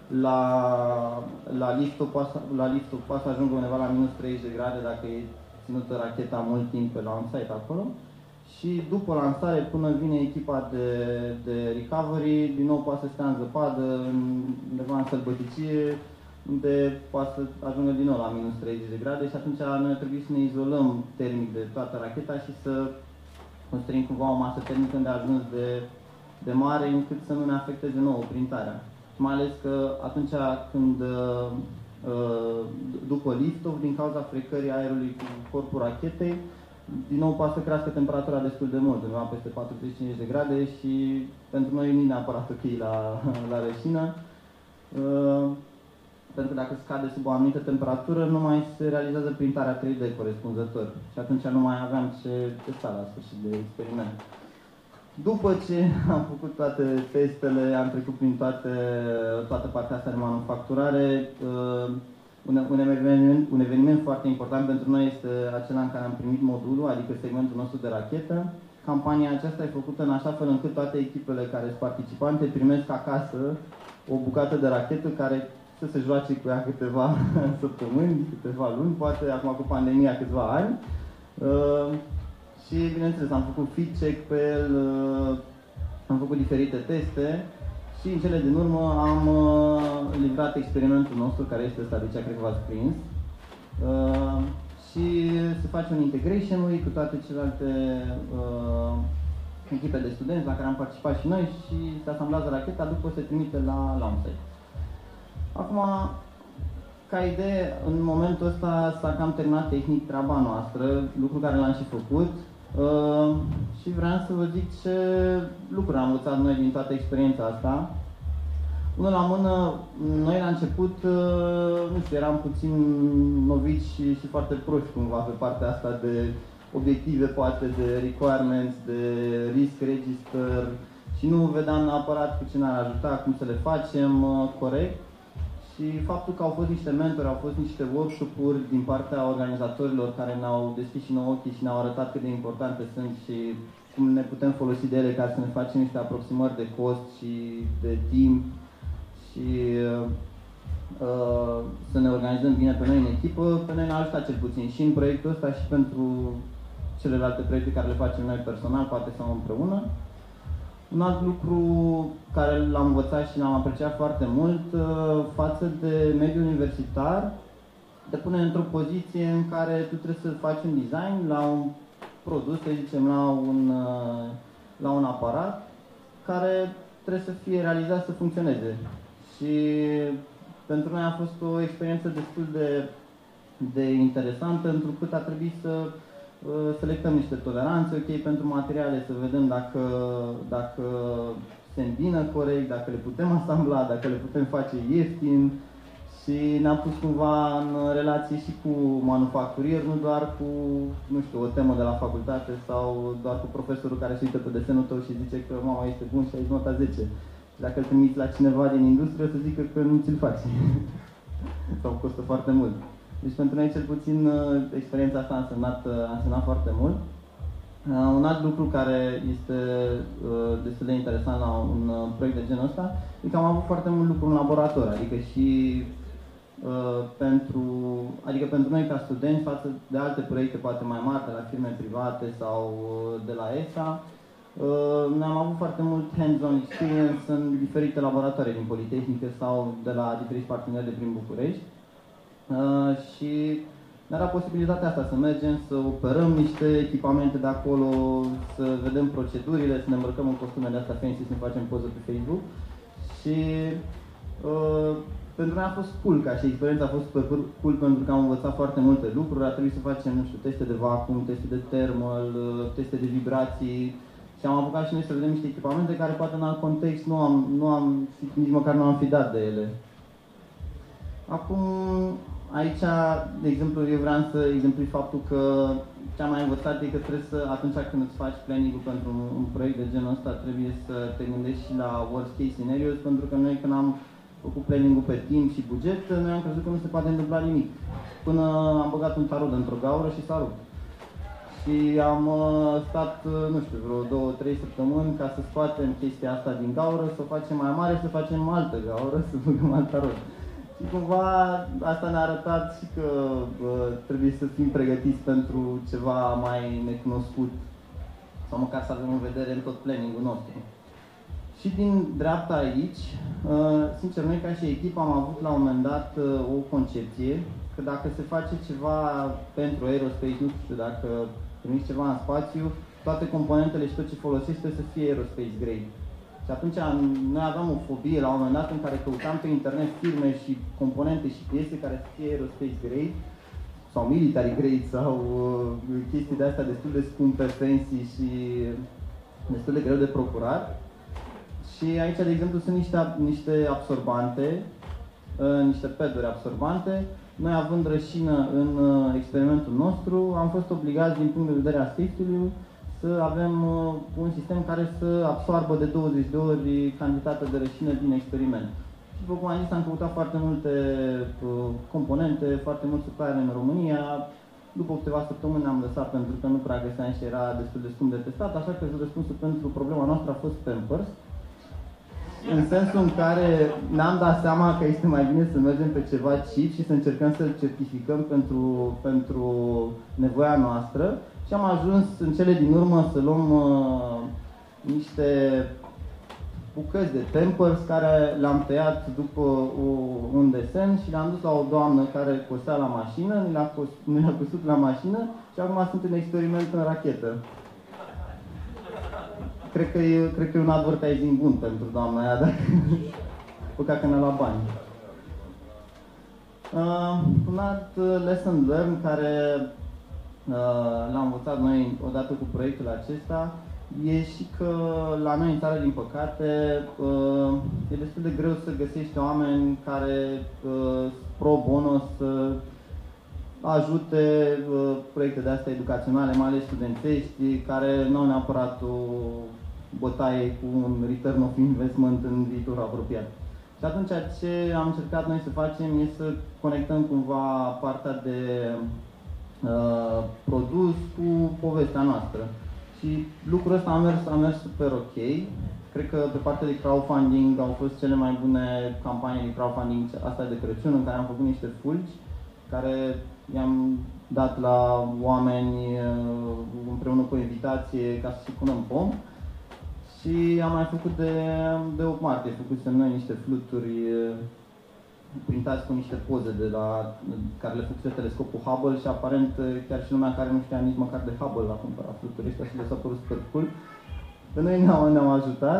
la lift-off poate să ajungă undeva la minus 30 de grade dacă e ținută racheta mult timp pe la on-site acolo. Și după lansare, până vine echipa de recovery, din nou poate să stea în zăpadă, undeva în sălbăticie, unde poate să ajungă din nou la minus 30 de grade și atunci noi trebuie să ne izolăm termic de toată racheta și să construim cumva o masă termică unde a ajuns de mare încât să nu ne afecteze nouă printarea. Și mai ales că atunci când după lift-off, din cauza frecării aerului cu corpul rachetei, din nou poate să crească temperatura destul de mult, undeva peste 45 de grade și pentru noi nu e neapărat ok la rășină. Pentru că dacă scade sub o anumită temperatură, nu mai se realizează printarea 3D corespunzător. Și atunci nu mai aveam ce testa la sfârșit de experiment. După ce am făcut toate testele, am trecut prin toată partea asta de manufacturare, un eveniment foarte important pentru noi este acela în care am primit modulul, adică segmentul nostru de rachetă. Campania aceasta e făcută în așa fel încât toate echipele care sunt participante primesc acasă o bucată de rachetă care să se joace cu ea câteva săptămâni, câteva luni, poate acum cu pandemia câțiva ani. Și bineînțeles am făcut fit check pe el, am făcut diferite teste și în cele din urmă am livrat experimentul nostru, care este ăsta de ce cred că v-ați prins. Și se face un integration week cu toate celelalte echipe de studenți la care am participat și noi și se asamblează racheta, după se trimite la on-site. Acum, ca idee, în momentul ăsta s-a cam terminat tehnic treaba noastră, lucru care l-am și făcut. Și vreau să vă zic ce lucruri am învățat noi din toată experiența asta. Unul la mână, noi la început, nu știu, eram puțin novici și foarte proști cumva pe partea asta de obiective, poate de requirements, de risk register și nu vedeam neapărat cu ce ne-ar ajuta, cum să le facem corect. Și faptul că au fost niște mentori, au fost niște workshop-uri din partea organizatorilor care ne-au deschis și nouă ochii și ne-au arătat cât de importante sunt și cum ne putem folosi de ele ca să ne facem niște aproximări de cost și de timp și să ne organizăm bine pe noi în echipă, pe noi ne-a ajutat cel puțin și în proiectul ăsta și pentru celelalte proiecte care le facem noi personal, poate sau împreună. Un alt lucru care l-am învățat și l-am apreciat foarte mult față de mediul universitar, te pune într-o poziție în care tu trebuie să faci un design la un produs, să zicem, la un aparat care trebuie să fie realizat să funcționeze. Și pentru noi a fost o experiență destul de interesantă, întrucât a trebuit să selectăm niște toleranțe, ok, pentru materiale, să vedem dacă se îmbină corect, dacă le putem asambla, dacă le putem face ieftin și ne-am pus cumva în relație și cu manufacturieri, nu doar cu, nu știu, o temă de la facultate sau doar cu profesorul care se uită pe desenul tău și zice că mama este bun și ai nota 10. Și dacă îl trimiți la cineva din industrie, o să zică că nu ți-l faci sau costă foarte mult. Deci pentru noi cel puțin experiența asta a însemnat foarte mult. Un alt lucru care este destul de interesant la un proiect de genul ăsta e că am avut foarte mult lucru în laborator, adică și pentru noi ca studenți față de alte proiecte poate mai mari, de la firme private sau de la ESA, noi am avut foarte mult hands-on experience în diferite laboratoare din Politehnică sau de la diferiți parteneri de prin București și ne era posibilitatea asta să mergem, să operăm niște echipamente de acolo, să vedem procedurile, să ne îmbrăcăm în costume de astea fancy, să ne facem poză pe Facebook și pentru noi a fost cool, ca și experiența a fost super cool pentru că am învățat foarte multe lucruri, a trebuit să facem, nu știu, teste de vacuum, teste de thermal, teste de vibrații și am apucat și noi să vedem niște echipamente care poate în alt context nici măcar nu am fi dat de ele. Acum, aici, de exemplu, eu vreau să exemplifui faptul că ce am mai învățat e că trebuie să, atunci când îți faci planning-ul pentru un proiect de genul ăsta, trebuie să te gândești și la worst case scenarios, pentru că noi când am făcut planning-ul pe timp și buget, noi am crezut că nu se poate întâmpla nimic. Până am băgat un tarot într-o gaură și s-a rupt. Și am stat, nu știu, vreo 2-3 săptămâni ca să scoatem chestia asta din gaură, să o facem mai mare, să facem altă gaură, să băgăm alt tarot. Și cumva asta ne-a arătat și că trebuie să fim pregătiți pentru ceva mai necunoscut sau măcar să avem în vedere în tot planning-ul nostru. Și din dreapta aici, sincer, noi ca și echipă am avut la un moment dat o concepție că dacă se face ceva pentru aerospace, nu știu, dacă primiți ceva în spațiu, toate componentele și tot ce folosești trebuie să fie aerospace grade. Și atunci noi aveam o fobie la un moment dat în care căutam pe internet firme și componente și piese care să fie aerospace grade sau military grade sau chestii de astea destul de scumpe, fancy și destul de greu de procurat. Și aici, de exemplu, sunt niște absorbante, niște peduri absorbante. Noi, având rășină în experimentul nostru, am fost obligați, din punct de vedere a safety-ului, să avem un sistem care să absoarbă de 20 de ori cantitatea de rășină din experiment. Și după cum am zis, am căutat foarte multe componente, foarte mulți supplieri în România. După câteva săptămâni am lăsat pentru că nu prea găseam și era destul de scump de testat, așa că răspunsul pentru problema noastră a fost Pampers. În sensul în care ne-am dat seama că este mai bine să mergem pe ceva cheap și să încercăm să-l certificăm pentru nevoia noastră. Și am ajuns în cele din urmă să luăm niște bucăți de Pampers care le-am tăiat după un desen și le-am dus la o doamnă care cosea la mașină, ne le-a cusut la mașină și acum sunt în experiment în rachetă. Cred că e un advertising bun pentru doamna aia, dar păcat că ne-a luat bani. Un alt lesson learned care l-am învățat noi odată cu proiectul acesta e și că la noi în țară, din păcate, e destul de greu să găsești oameni care pro bono să ajute proiecte de astea educaționale, mai ales studențești, care nu au neapărat o bătaie cu un return of investment în viitor apropiat. Și atunci ce am încercat noi să facem e să conectăm cumva partea de produs cu povestea noastră. Și lucrul ăsta a mers super ok. Cred că pe partea de crowdfunding au fost cele mai bune campanii de crowdfunding asta de Crăciun, în care am făcut niște fulgi, care i-am dat la oameni împreună cu o invitație ca să-și pună în pom. Și am mai făcut de 8 martie, făcusem noi niște fluturi printați cu niște poze care le făcuse telescopul Hubble și aparent chiar și lumea care nu știa nici măcar de Hubble a cumpărat fluturi ăștia și le s-a părut super cool. Pe noi ne-au ajutat.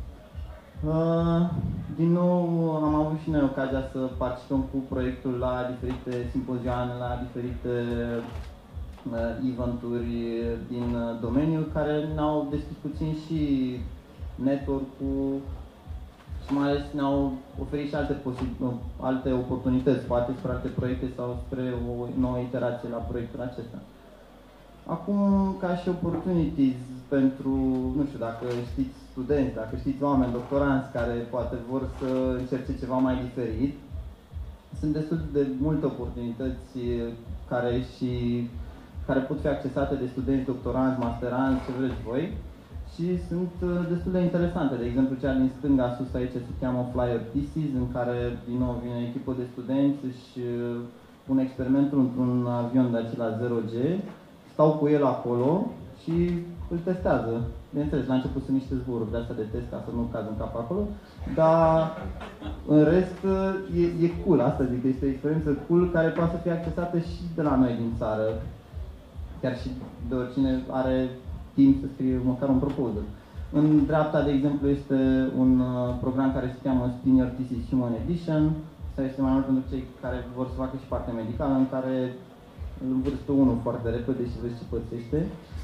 Din nou am avut și noi ocazia să participăm cu proiectul la diferite simpozioane, la diferite eventuri din domeniu care ne-au deschis puțin și network-ul și mai ales ne-au oferit și alte oportunități, poate spre alte proiecte sau spre o nouă iterație la proiectul acesta. Acum, ca și opportunities pentru, nu știu, dacă știți studenți, dacă știți oameni, doctoranți care poate vor să încerce ceva mai diferit, sunt destul de multe oportunități care și care pot fi accesate de studenți, doctoranți, masteranți, ce vreți voi. Și sunt destul de interesante. De exemplu, cea din stânga sus aici se cheamă Flyer Thesis, în care din nou vine o echipă de studenți, își pun experimentul într-un avion de acela 0G, stau cu el acolo și îl testează. Bineînțeles, la început sunt niște zboruri de astea de test ca să nu cad în cap acolo, dar în rest e cool, asta zic, este o experiență cool care poate să fie accesată și de la noi din țară, chiar și de oricine are timp să scrie măcar un proposal. În dreapta, de exemplu, este un program care se cheamă Spin Your Thesis Human Edition. Asta este mai mult pentru cei care vor să facă și partea medicală, în care îl învârți pe unul foarte repede și vezi ce pățește.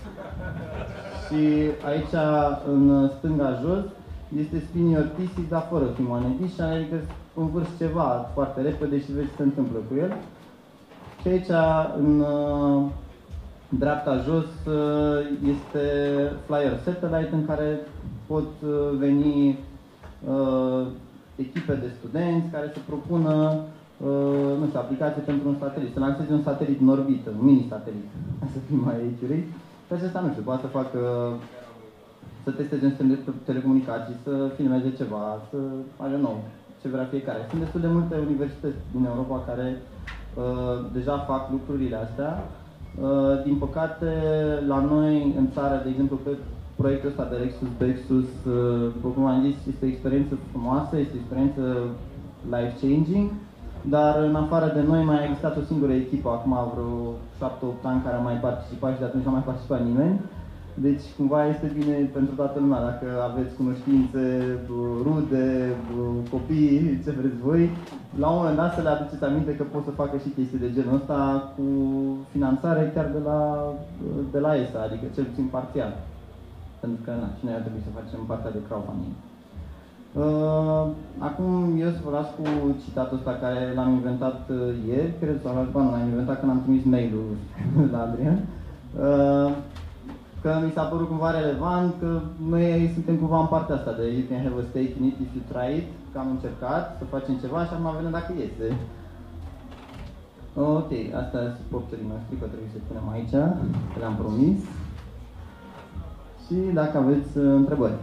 Și aici, în stânga jos, este Spin Your Thesis, dar fără Human Edition, adică învârți ceva foarte repede și vezi ce se întâmplă cu el. Și aici, în dreapta jos, este Flyer Satellite, în care pot veni echipe de studenți care să propună nu știu, aplicații pentru un satelit, să lanseze un satelit în orbită, un mini-satelit, să fim mai accurate. Și acesta, nu știu, poate să facă, să testeze un sistem de telecomunicații, să filmeze ceva, să ajungă nou, ce vrea fiecare. Sunt destul de multe universități din Europa care deja fac lucrurile astea. Din păcate, la noi, în țară, de exemplu, pe proiectul ăsta de REXUS, după cum am zis, este o experiență frumoasă, este o experiență life-changing, dar în afară de noi mai a existat o singură echipă, acum vreo 7-8 ani, care a mai participat și de atunci nu a mai participat nimeni. Deci, cumva, este bine pentru toată lumea, dacă aveți cunoștințe, rude, copii, ce vreți voi, la un moment dat să le aduceți aminte că pot să facă și chestii de genul ăsta cu finanțare chiar de la ESA, adică cel puțin parțial. Pentru că și noi ar trebui să facem partea de crowdfunding. Acum eu să vă las cu citatul ăsta care l-am inventat ieri, cred că l-am inventat când am trimis mail-ul la Adrian. Că mi s-a părut cumva relevant, că noi suntem cumva în partea asta de you can have a stake in it if you try it, că am încercat să facem ceva și acum vedem dacă iese. Ok, astea sunt supporterii noștri, că trebuie să punem aici, că le-am promis. Și dacă aveți întrebări.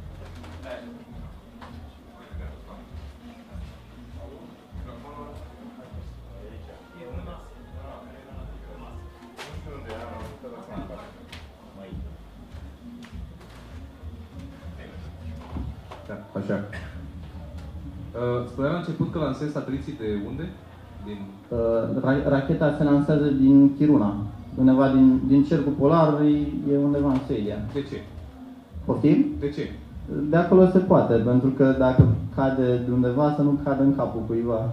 Așa. Spuneam la început că lansezi sateliții de unde? Racheta se lansează din Kiruna. Undeva din cercul polar, e undeva în Suedia. De ce? Poftim? De ce? De acolo se poate, pentru că dacă cade de undeva, să nu cadă în capul cuiva.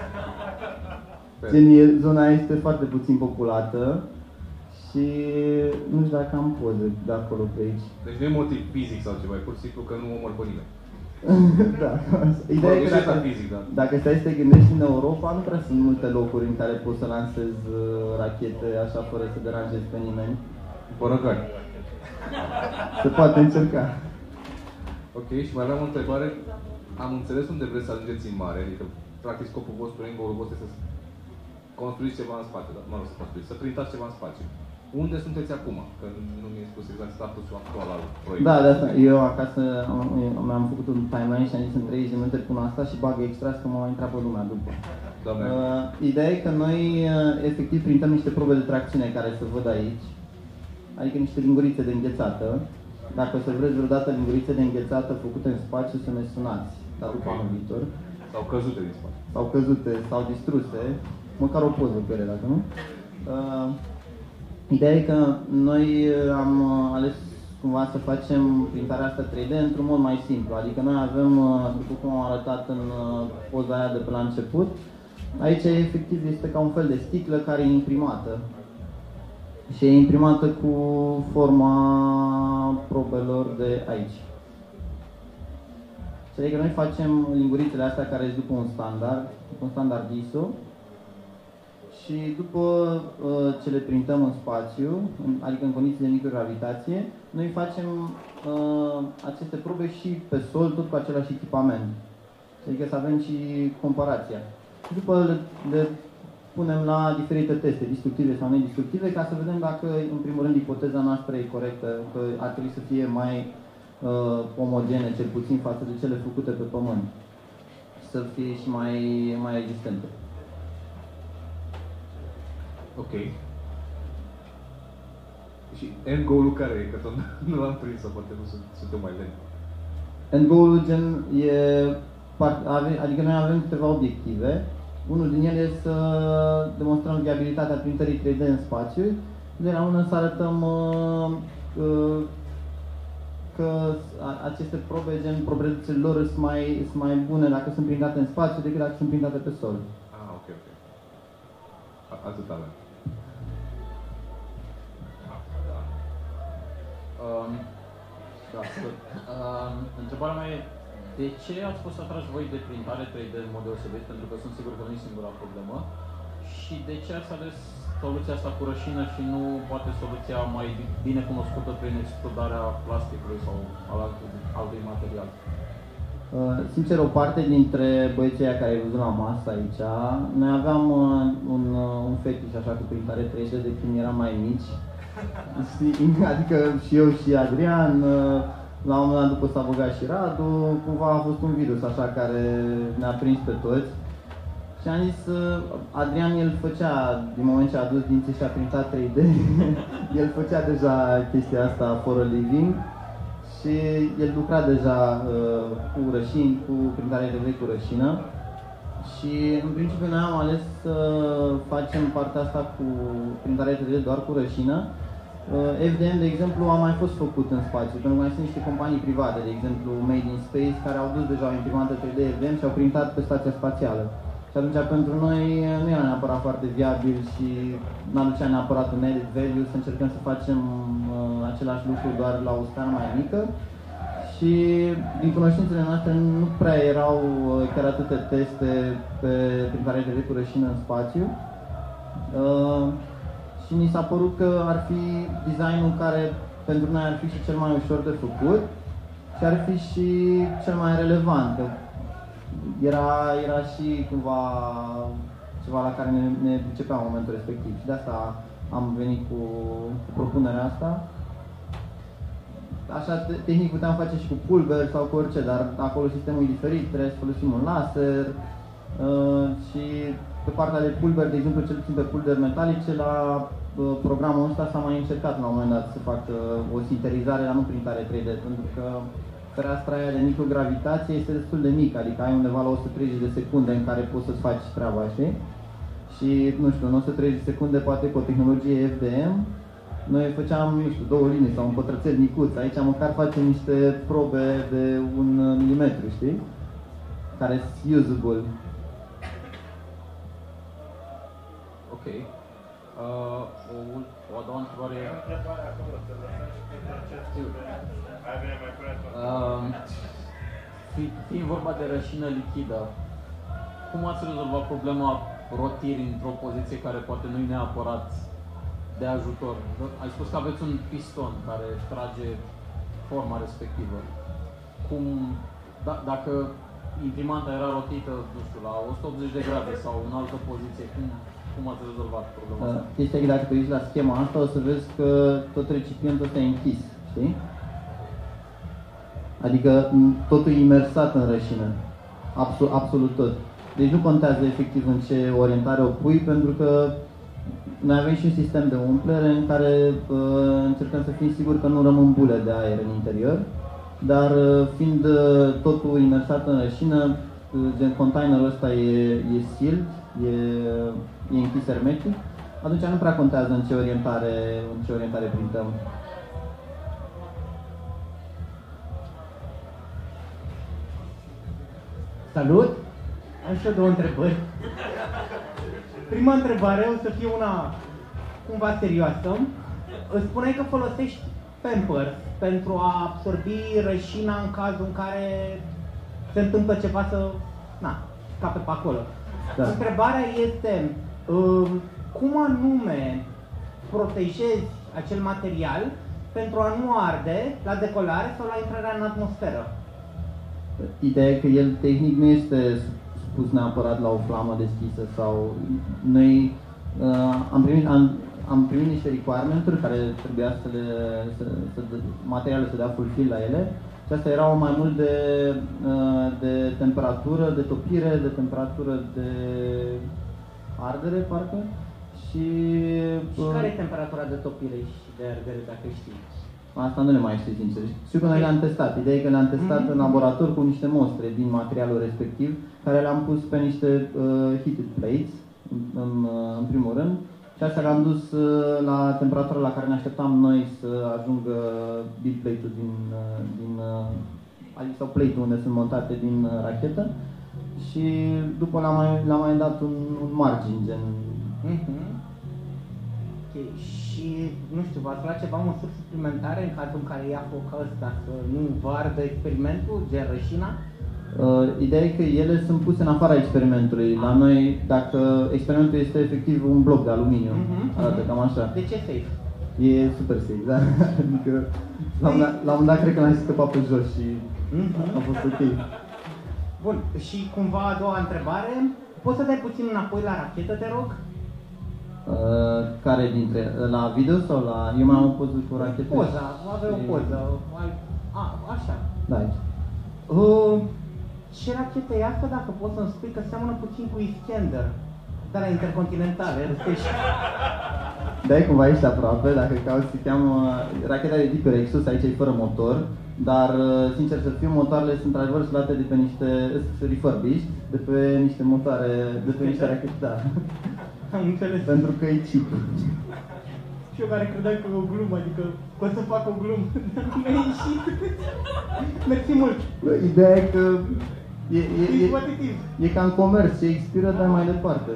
Zona este foarte puțin populată și nu știu dacă am poze de acolo pe aici. Deci nu e motiv fizic sau ceva, e pur și simplu că nu omor pe nimeni. Da. Ideea e că dacă stai să te gândești în Europa, nu prea sunt multe locuri în care poți să lansezi rachete așa fără să deranjezi pe nimeni. Părăcari. Se poate încerca. Ok, și mai aveam o întrebare. Am înțeles unde vreți să ajungeți în mare, adică practic scopul vostru, end-goal-ul vostru este să construiți ceva în spațiu, dar, mă rog, să construiți, să printați ceva în spațiu. Unde sunteți acum? Că nu mi-e spus exact statusul actual al proiectului. Da, de asta. Eu acasă mi-am făcut un timeline și am zis în 30 de minute pun asta și bag extras că mă mai întreabă lumea după. Ideea e că noi efectiv printăm niște probe de tracțiune care se văd aici, adică niște lingurițe de înghețată. Dacă o să vreți vreodată lingurițe de înghețată făcute în spațiu, să ne sunați, dar după anul viitor. Sau căzute din spațiu. Sau căzute, sau distruse, măcar o poză pe ele, dacă nu. Ideea e că noi am ales cumva să facem printarea asta 3D într-un mod mai simplu. Adică noi avem, după cum am arătat în poza aia de pe la început, aici efectiv este ca un fel de sticlă care e imprimată. Și e imprimată cu forma probelor de aici. Și adică noi facem lingurițele astea care sunt după un standard ISO. Și după ce le printăm în spațiu, adică în condiții de microgravitație, noi facem aceste probe și pe sol, tot cu același echipament. Adică să avem și comparația. Și după le punem la diferite teste, destructive sau nedestructive, ca să vedem dacă, în primul rând, ipoteza noastră e corectă, că ar trebui să fie mai omogene, cel puțin față de cele făcute pe Pământ, să fie și mai rezistente. Ok. Și end goal-ul care e? Că tot nu l-am prins, sau poate nu sunt eu mai lent. End goal-ul gen e, adică noi avem câteva obiective. Unul din ele e să demonstrăm viabilitatea printării 3D în spațiu. De la unul să arătăm că aceste probe, gen proprietățile lor sunt mai bune dacă sunt printate în spațiu decât dacă sunt printate pe sol. Ah, ok. Atât avem. Întrebarea mea e, de ce ați fost atrași voi de printare 3D în mod deosebit? Pentru că sunt sigur că nu e singura problemă. Și de ce ați ales soluția asta cu rășină și nu poate soluția mai bine cunoscută prin extrudarea plasticului sau altui material? Sincer, o parte dintre băieții aia care ai văzut la masă aici, noi aveam un fetiș așa cu printare 3D de când eram mai mici. Adică și eu și Adrian, la un moment dat după s-a băgat și Radu, cumva a fost un virus așa care ne-a prins pe toți. Și am zis, Adrian el făcea, din moment ce a adus dinții și a printat 3D, el făcea deja chestia asta for a living și el lucra deja cu rășini, cu printare 3D cu rășină. Și în principiu noi am ales să facem partea asta cu printare 3D doar cu rășină. FDM, de exemplu, a mai fost făcut în spațiu, pentru că mai sunt niște companii private, de exemplu Made in Space, care au dus deja o imprimantă 3D FDM și au printat pe stația spațială. Și atunci pentru noi nu era neapărat foarte viabil și nu aducea neapărat un added value să încercăm să facem același lucru doar la o scară mai mică. Și din cunoștințele noastre nu prea erau chiar atâtea teste pe printare 3D cu rășină în spațiu. Și ni s-a părut că ar fi designul care pentru noi ar fi și cel mai ușor de făcut și ar fi și cel mai relevant. Că era și cumva ceva la care ne pricepeam în momentul respectiv și de asta am venit cu propunerea asta. Așa, tehnic puteam face și cu pulber sau cu orice, dar acolo sistemul e diferit, trebuie să folosim un laser și pe partea de pulber, de exemplu, cel puțin pe pulber metalice, la programul ăsta s-a mai încercat la un moment dat să facă o sinterizare, dar nu printare 3D, pentru că fereastra aia de microgravitație este destul de mică, adică ai undeva la 130 de secunde în care poți să-ți faci treaba, știi? Și, nu știu, în 130 de secunde, poate cu o tehnologie FDM, noi făceam, nu știu, 2 linii sau un pătrățel micuț. Aici măcar facem niște probe de 1 milimetru, știi? Care sunt usable. Ok. O a doua întrebare e... Fiind vorba de rășină lichidă, cum ați rezolvat problema rotirii într-o poziție care poate nu e neapărat de ajutor? Ai spus că aveți un piston care trage forma respectivă. Dacă imprimanta era rotită, nu știu, la 180 de grade sau în altă poziție, cum ați rezolvat problema asta? Chestia e că dacă te uiți la schema asta, o să vezi că tot recipientul ăsta e închis, știi? Adică totul e imersat în rășină. Absolut tot. Deci nu contează efectiv în ce orientare o pui, pentru că noi avem și un sistem de umplere în care încercăm să fim siguri că nu rămân bule de aer în interior, dar fiind totul imersat în rășină, gen containerul ăsta e sealed, e închis hermetic, atunci nu prea contează în ce orientare printăm. Salut! Am și eu 2 întrebări. Prima întrebare o să fie una cumva serioasă. Îți spuneai că folosești Pampers pentru a absorbi rășina în cazul în care se întâmplă ceva să scape pe acolo. Da. Întrebarea este cum anume protejezi acel material pentru a nu arde la decolare sau la intrarea în atmosferă? Ideea e că el tehnic nu este pus neapărat la o flamă deschisă sau noi am primit niște requirement-uri care trebuia materialul să dea fulfill la ele și astea erau mai mult de temperatură, de topire, de temperatură de ardere, parcă. Și care e temperatura de topire și de ardere, dacă știi? Asta nu le mai știu, sincer. Știu că noi le-am testat. Ideea e că le-am testat în laborator cu niște mostre din materialul respectiv, care le-am pus pe niște heated plates, în primul rând, și astea le-am dus la temperatura la care ne așteptam noi să ajungă build plate-ul sau plate-ul unde sunt montate din rachetă, și după l-am mai dat un margin, gen. Okay. Și, nu știu, v-ați luat ceva măsuri suplimentare în cazul în care ia foc ăsta să nu vă ardă experimentul, gen rășina? Ideea e că ele sunt puse în afara experimentului. La noi, dacă experimentul este efectiv un bloc de aluminiu, arată cam așa. De ce safe? E super safe, da? Adică, la un moment dat, cred că l-am scăpat pe jos și a fost ok. Bun, și cumva a doua întrebare, poți să dai puțin înapoi la rachetă, te rog? Care dintre? La video sau la... Eu mai am o poză cu rachetă. Poza, avea o poză. Așa. Da, aici. Ce rachetă e asta, dacă poți să-mi spui, că seamănă puțin cu Iskander, dar la intercontinentale, răstești. Da, e cumva ești aproape, dacă cauți, se cheamă racheta de tip REXUS, aici e fără motor, dar, sincer să fiu, motoarele sunt într-adevăr luate de pe niște refurbished, de pe niște motoare, de pe niște rachete, da. Am înțeles. Pentru că e cheap. Și eu care credeam că e o glumă, adică o să fac o glumă, dar nu mi-a ieșit. Mersi mult. Ideea e că e ca în comerț, ce expiră, dar mai departe.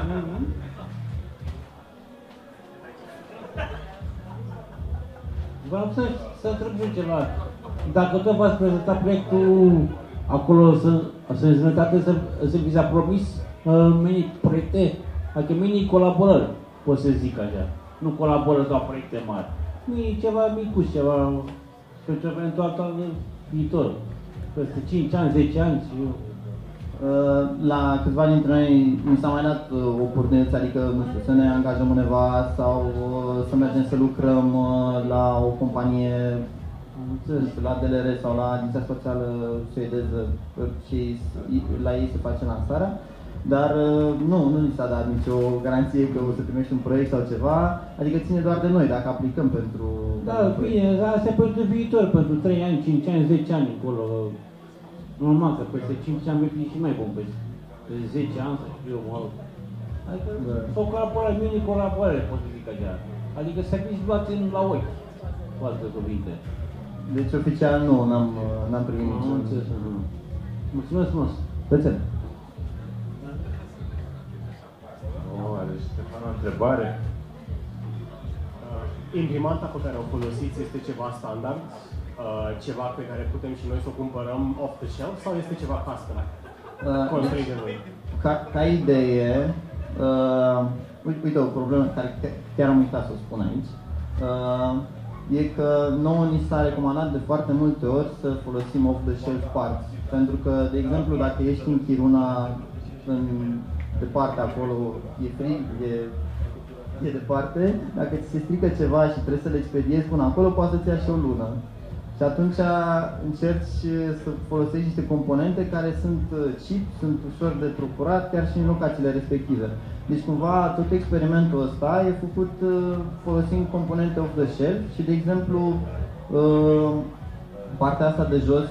Vreau să întreb ceva. Dacă tot v-ați prezentat proiectul acolo, să vi s-a promis mini-proiecte, adică mini-colaborări, pot să zic așa. Nu colaborări la proiecte mari. Ceva micuț, ceva pentru eventual viitor. Peste 5 ani, 10 ani și eu. La câțiva dintre noi mi s-a mai dat oportunități, adică, nu știu, să ne angajăm undeva sau să mergem să lucrăm la o companie, la DLR sau la Agenția Spațială Suedeză, și la ei se face lansarea. Dar nu ni s-a dat nicio garanție că o să primești un proiect sau ceva, adică ține doar de noi, dacă aplicăm pentru... Da, bine, asta e pentru viitor, pentru 3 ani, 5 ani, 10 ani încolo. Normal că peste 5 ani vei fi și mai bun, peste 10 ani, să știu eu, mă rog. Adică o colaborare, mini-colaborare, pot să zic așa. Adică servici luați la ochi, cu alte cuvinte. Deci oficial nu, n-am primit niciun. Mulțumesc frumos. Plăcere. Are Ștefan o întrebare? Imprimanta pe care o folosiți este ceva standard? Ceva pe care putem și noi să o cumpărăm off the shelf sau este ceva custom? Construit de noi? Ca idee, uite o problemă care chiar am uitat să o spun aici, e că nouă ni s-a recomandat de foarte multe ori să folosim off the shelf parts. Pentru că, de exemplu, dacă ești în Kiruna, departe acolo, e frig, e departe, dacă ți se strică ceva și trebuie să le expediezi până acolo, poate să-ți ia și o lună. Și atunci încerci să folosești niște componente care sunt cheap, sunt ușor de procurat, chiar și în locațiile respective. Deci cumva tot experimentul ăsta e făcut folosind componente off the shelf și, de exemplu, partea asta de jos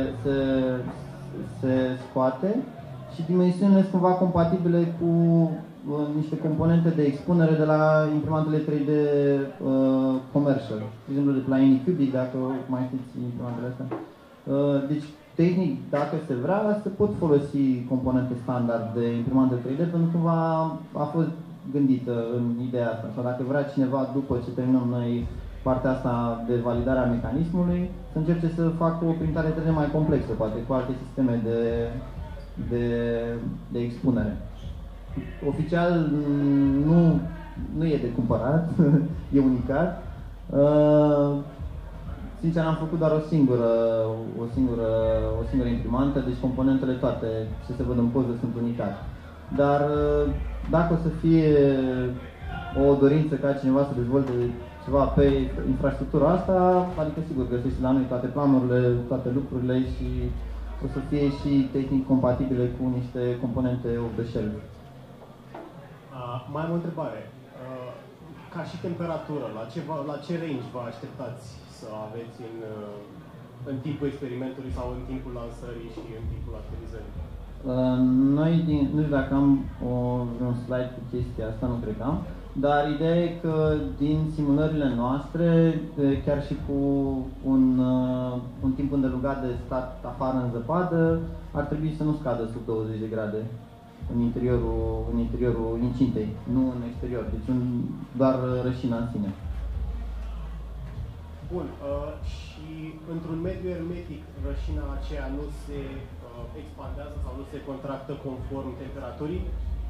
se scoate și dimensiunile sunt cumva compatibile cu niște componente de expunere de la imprimantele 3D commercial. De exemplu, de la Anycubic, dacă mai știți imprimantele astea. Deci, tehnic, dacă se vrea, se pot folosi componente standard de imprimante 3D, pentru că cumva a fost gândită în ideea asta. Sau dacă vrea cineva, după ce terminăm noi partea asta de validare a mecanismului, să încerce să facă o printare 3D mai complexă, poate cu alte sisteme de expunere. Oficial nu e de cumpărat, e unicat. Sincer, am făcut doar o singură imprimantă, deci componentele toate, ce se văd în poză, sunt unitate. Dar dacă o să fie o dorință ca cineva să dezvolte ceva pe infrastructura asta, adică sigur găsești la noi toate planurile, toate lucrurile și o să fie și tehnic compatibile cu niște componente off the shelf. Mai am o întrebare. Ca și temperatură, la ce range vă așteptați să aveți în timpul experimentului sau în timpul lansării și în timpul actualizării? Noi, nu știu dacă am un slide cu chestia asta, nu cred că am, dar ideea e că din simulările noastre, chiar și cu un timp îndelungat de stat afară în zăpadă, ar trebui să nu scadă sub 20 de grade în interiorul incintei, nu în exterior, deci doar rășina în sine. Bun, și într-un mediu hermetic, rășina aceea nu se expandează sau nu se contractă conform temperaturii?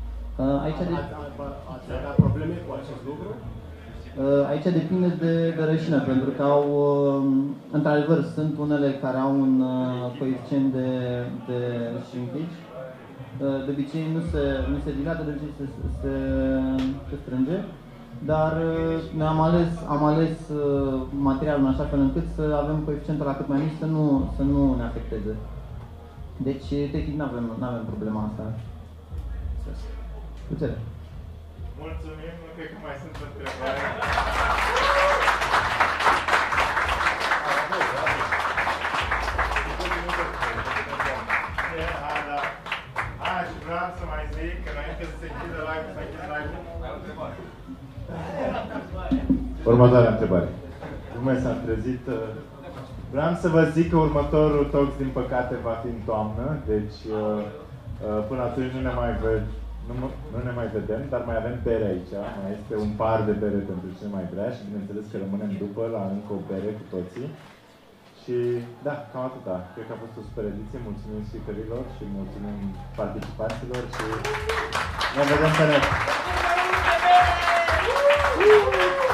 Ați avea probleme cu acest lucru? Aici depinde de rășină, pentru că au, într-adevăr, sunt unele care au un coeficient de shrinkage. De obicei nu se dilată, de obicei se strânge. Dar noi am ales materialul în așa fel încât să avem coeficientul la cât mai mic să nu ne afecteze. Deci, tehnic, nu avem problema asta. Plăcere. Mulțumim, nu cred că mai sunt întrebări. Și vreau să mai zic că înainte să se închidă live-ul, următoarea întrebare. Lumea s-a trezit. Vreau să vă zic că următorul talk, din păcate, va fi în toamnă, deci până atunci nu ne mai vedem, dar mai avem bere aici. Mai este un par de bere pentru cine mai vrea și bineînțeles că rămânem după la încă o bere cu toții. Și da, cam atâta. Cred că a fost o super ediție. Mulțumim speakerilor și mulțumim participanților și ne vedem pe net.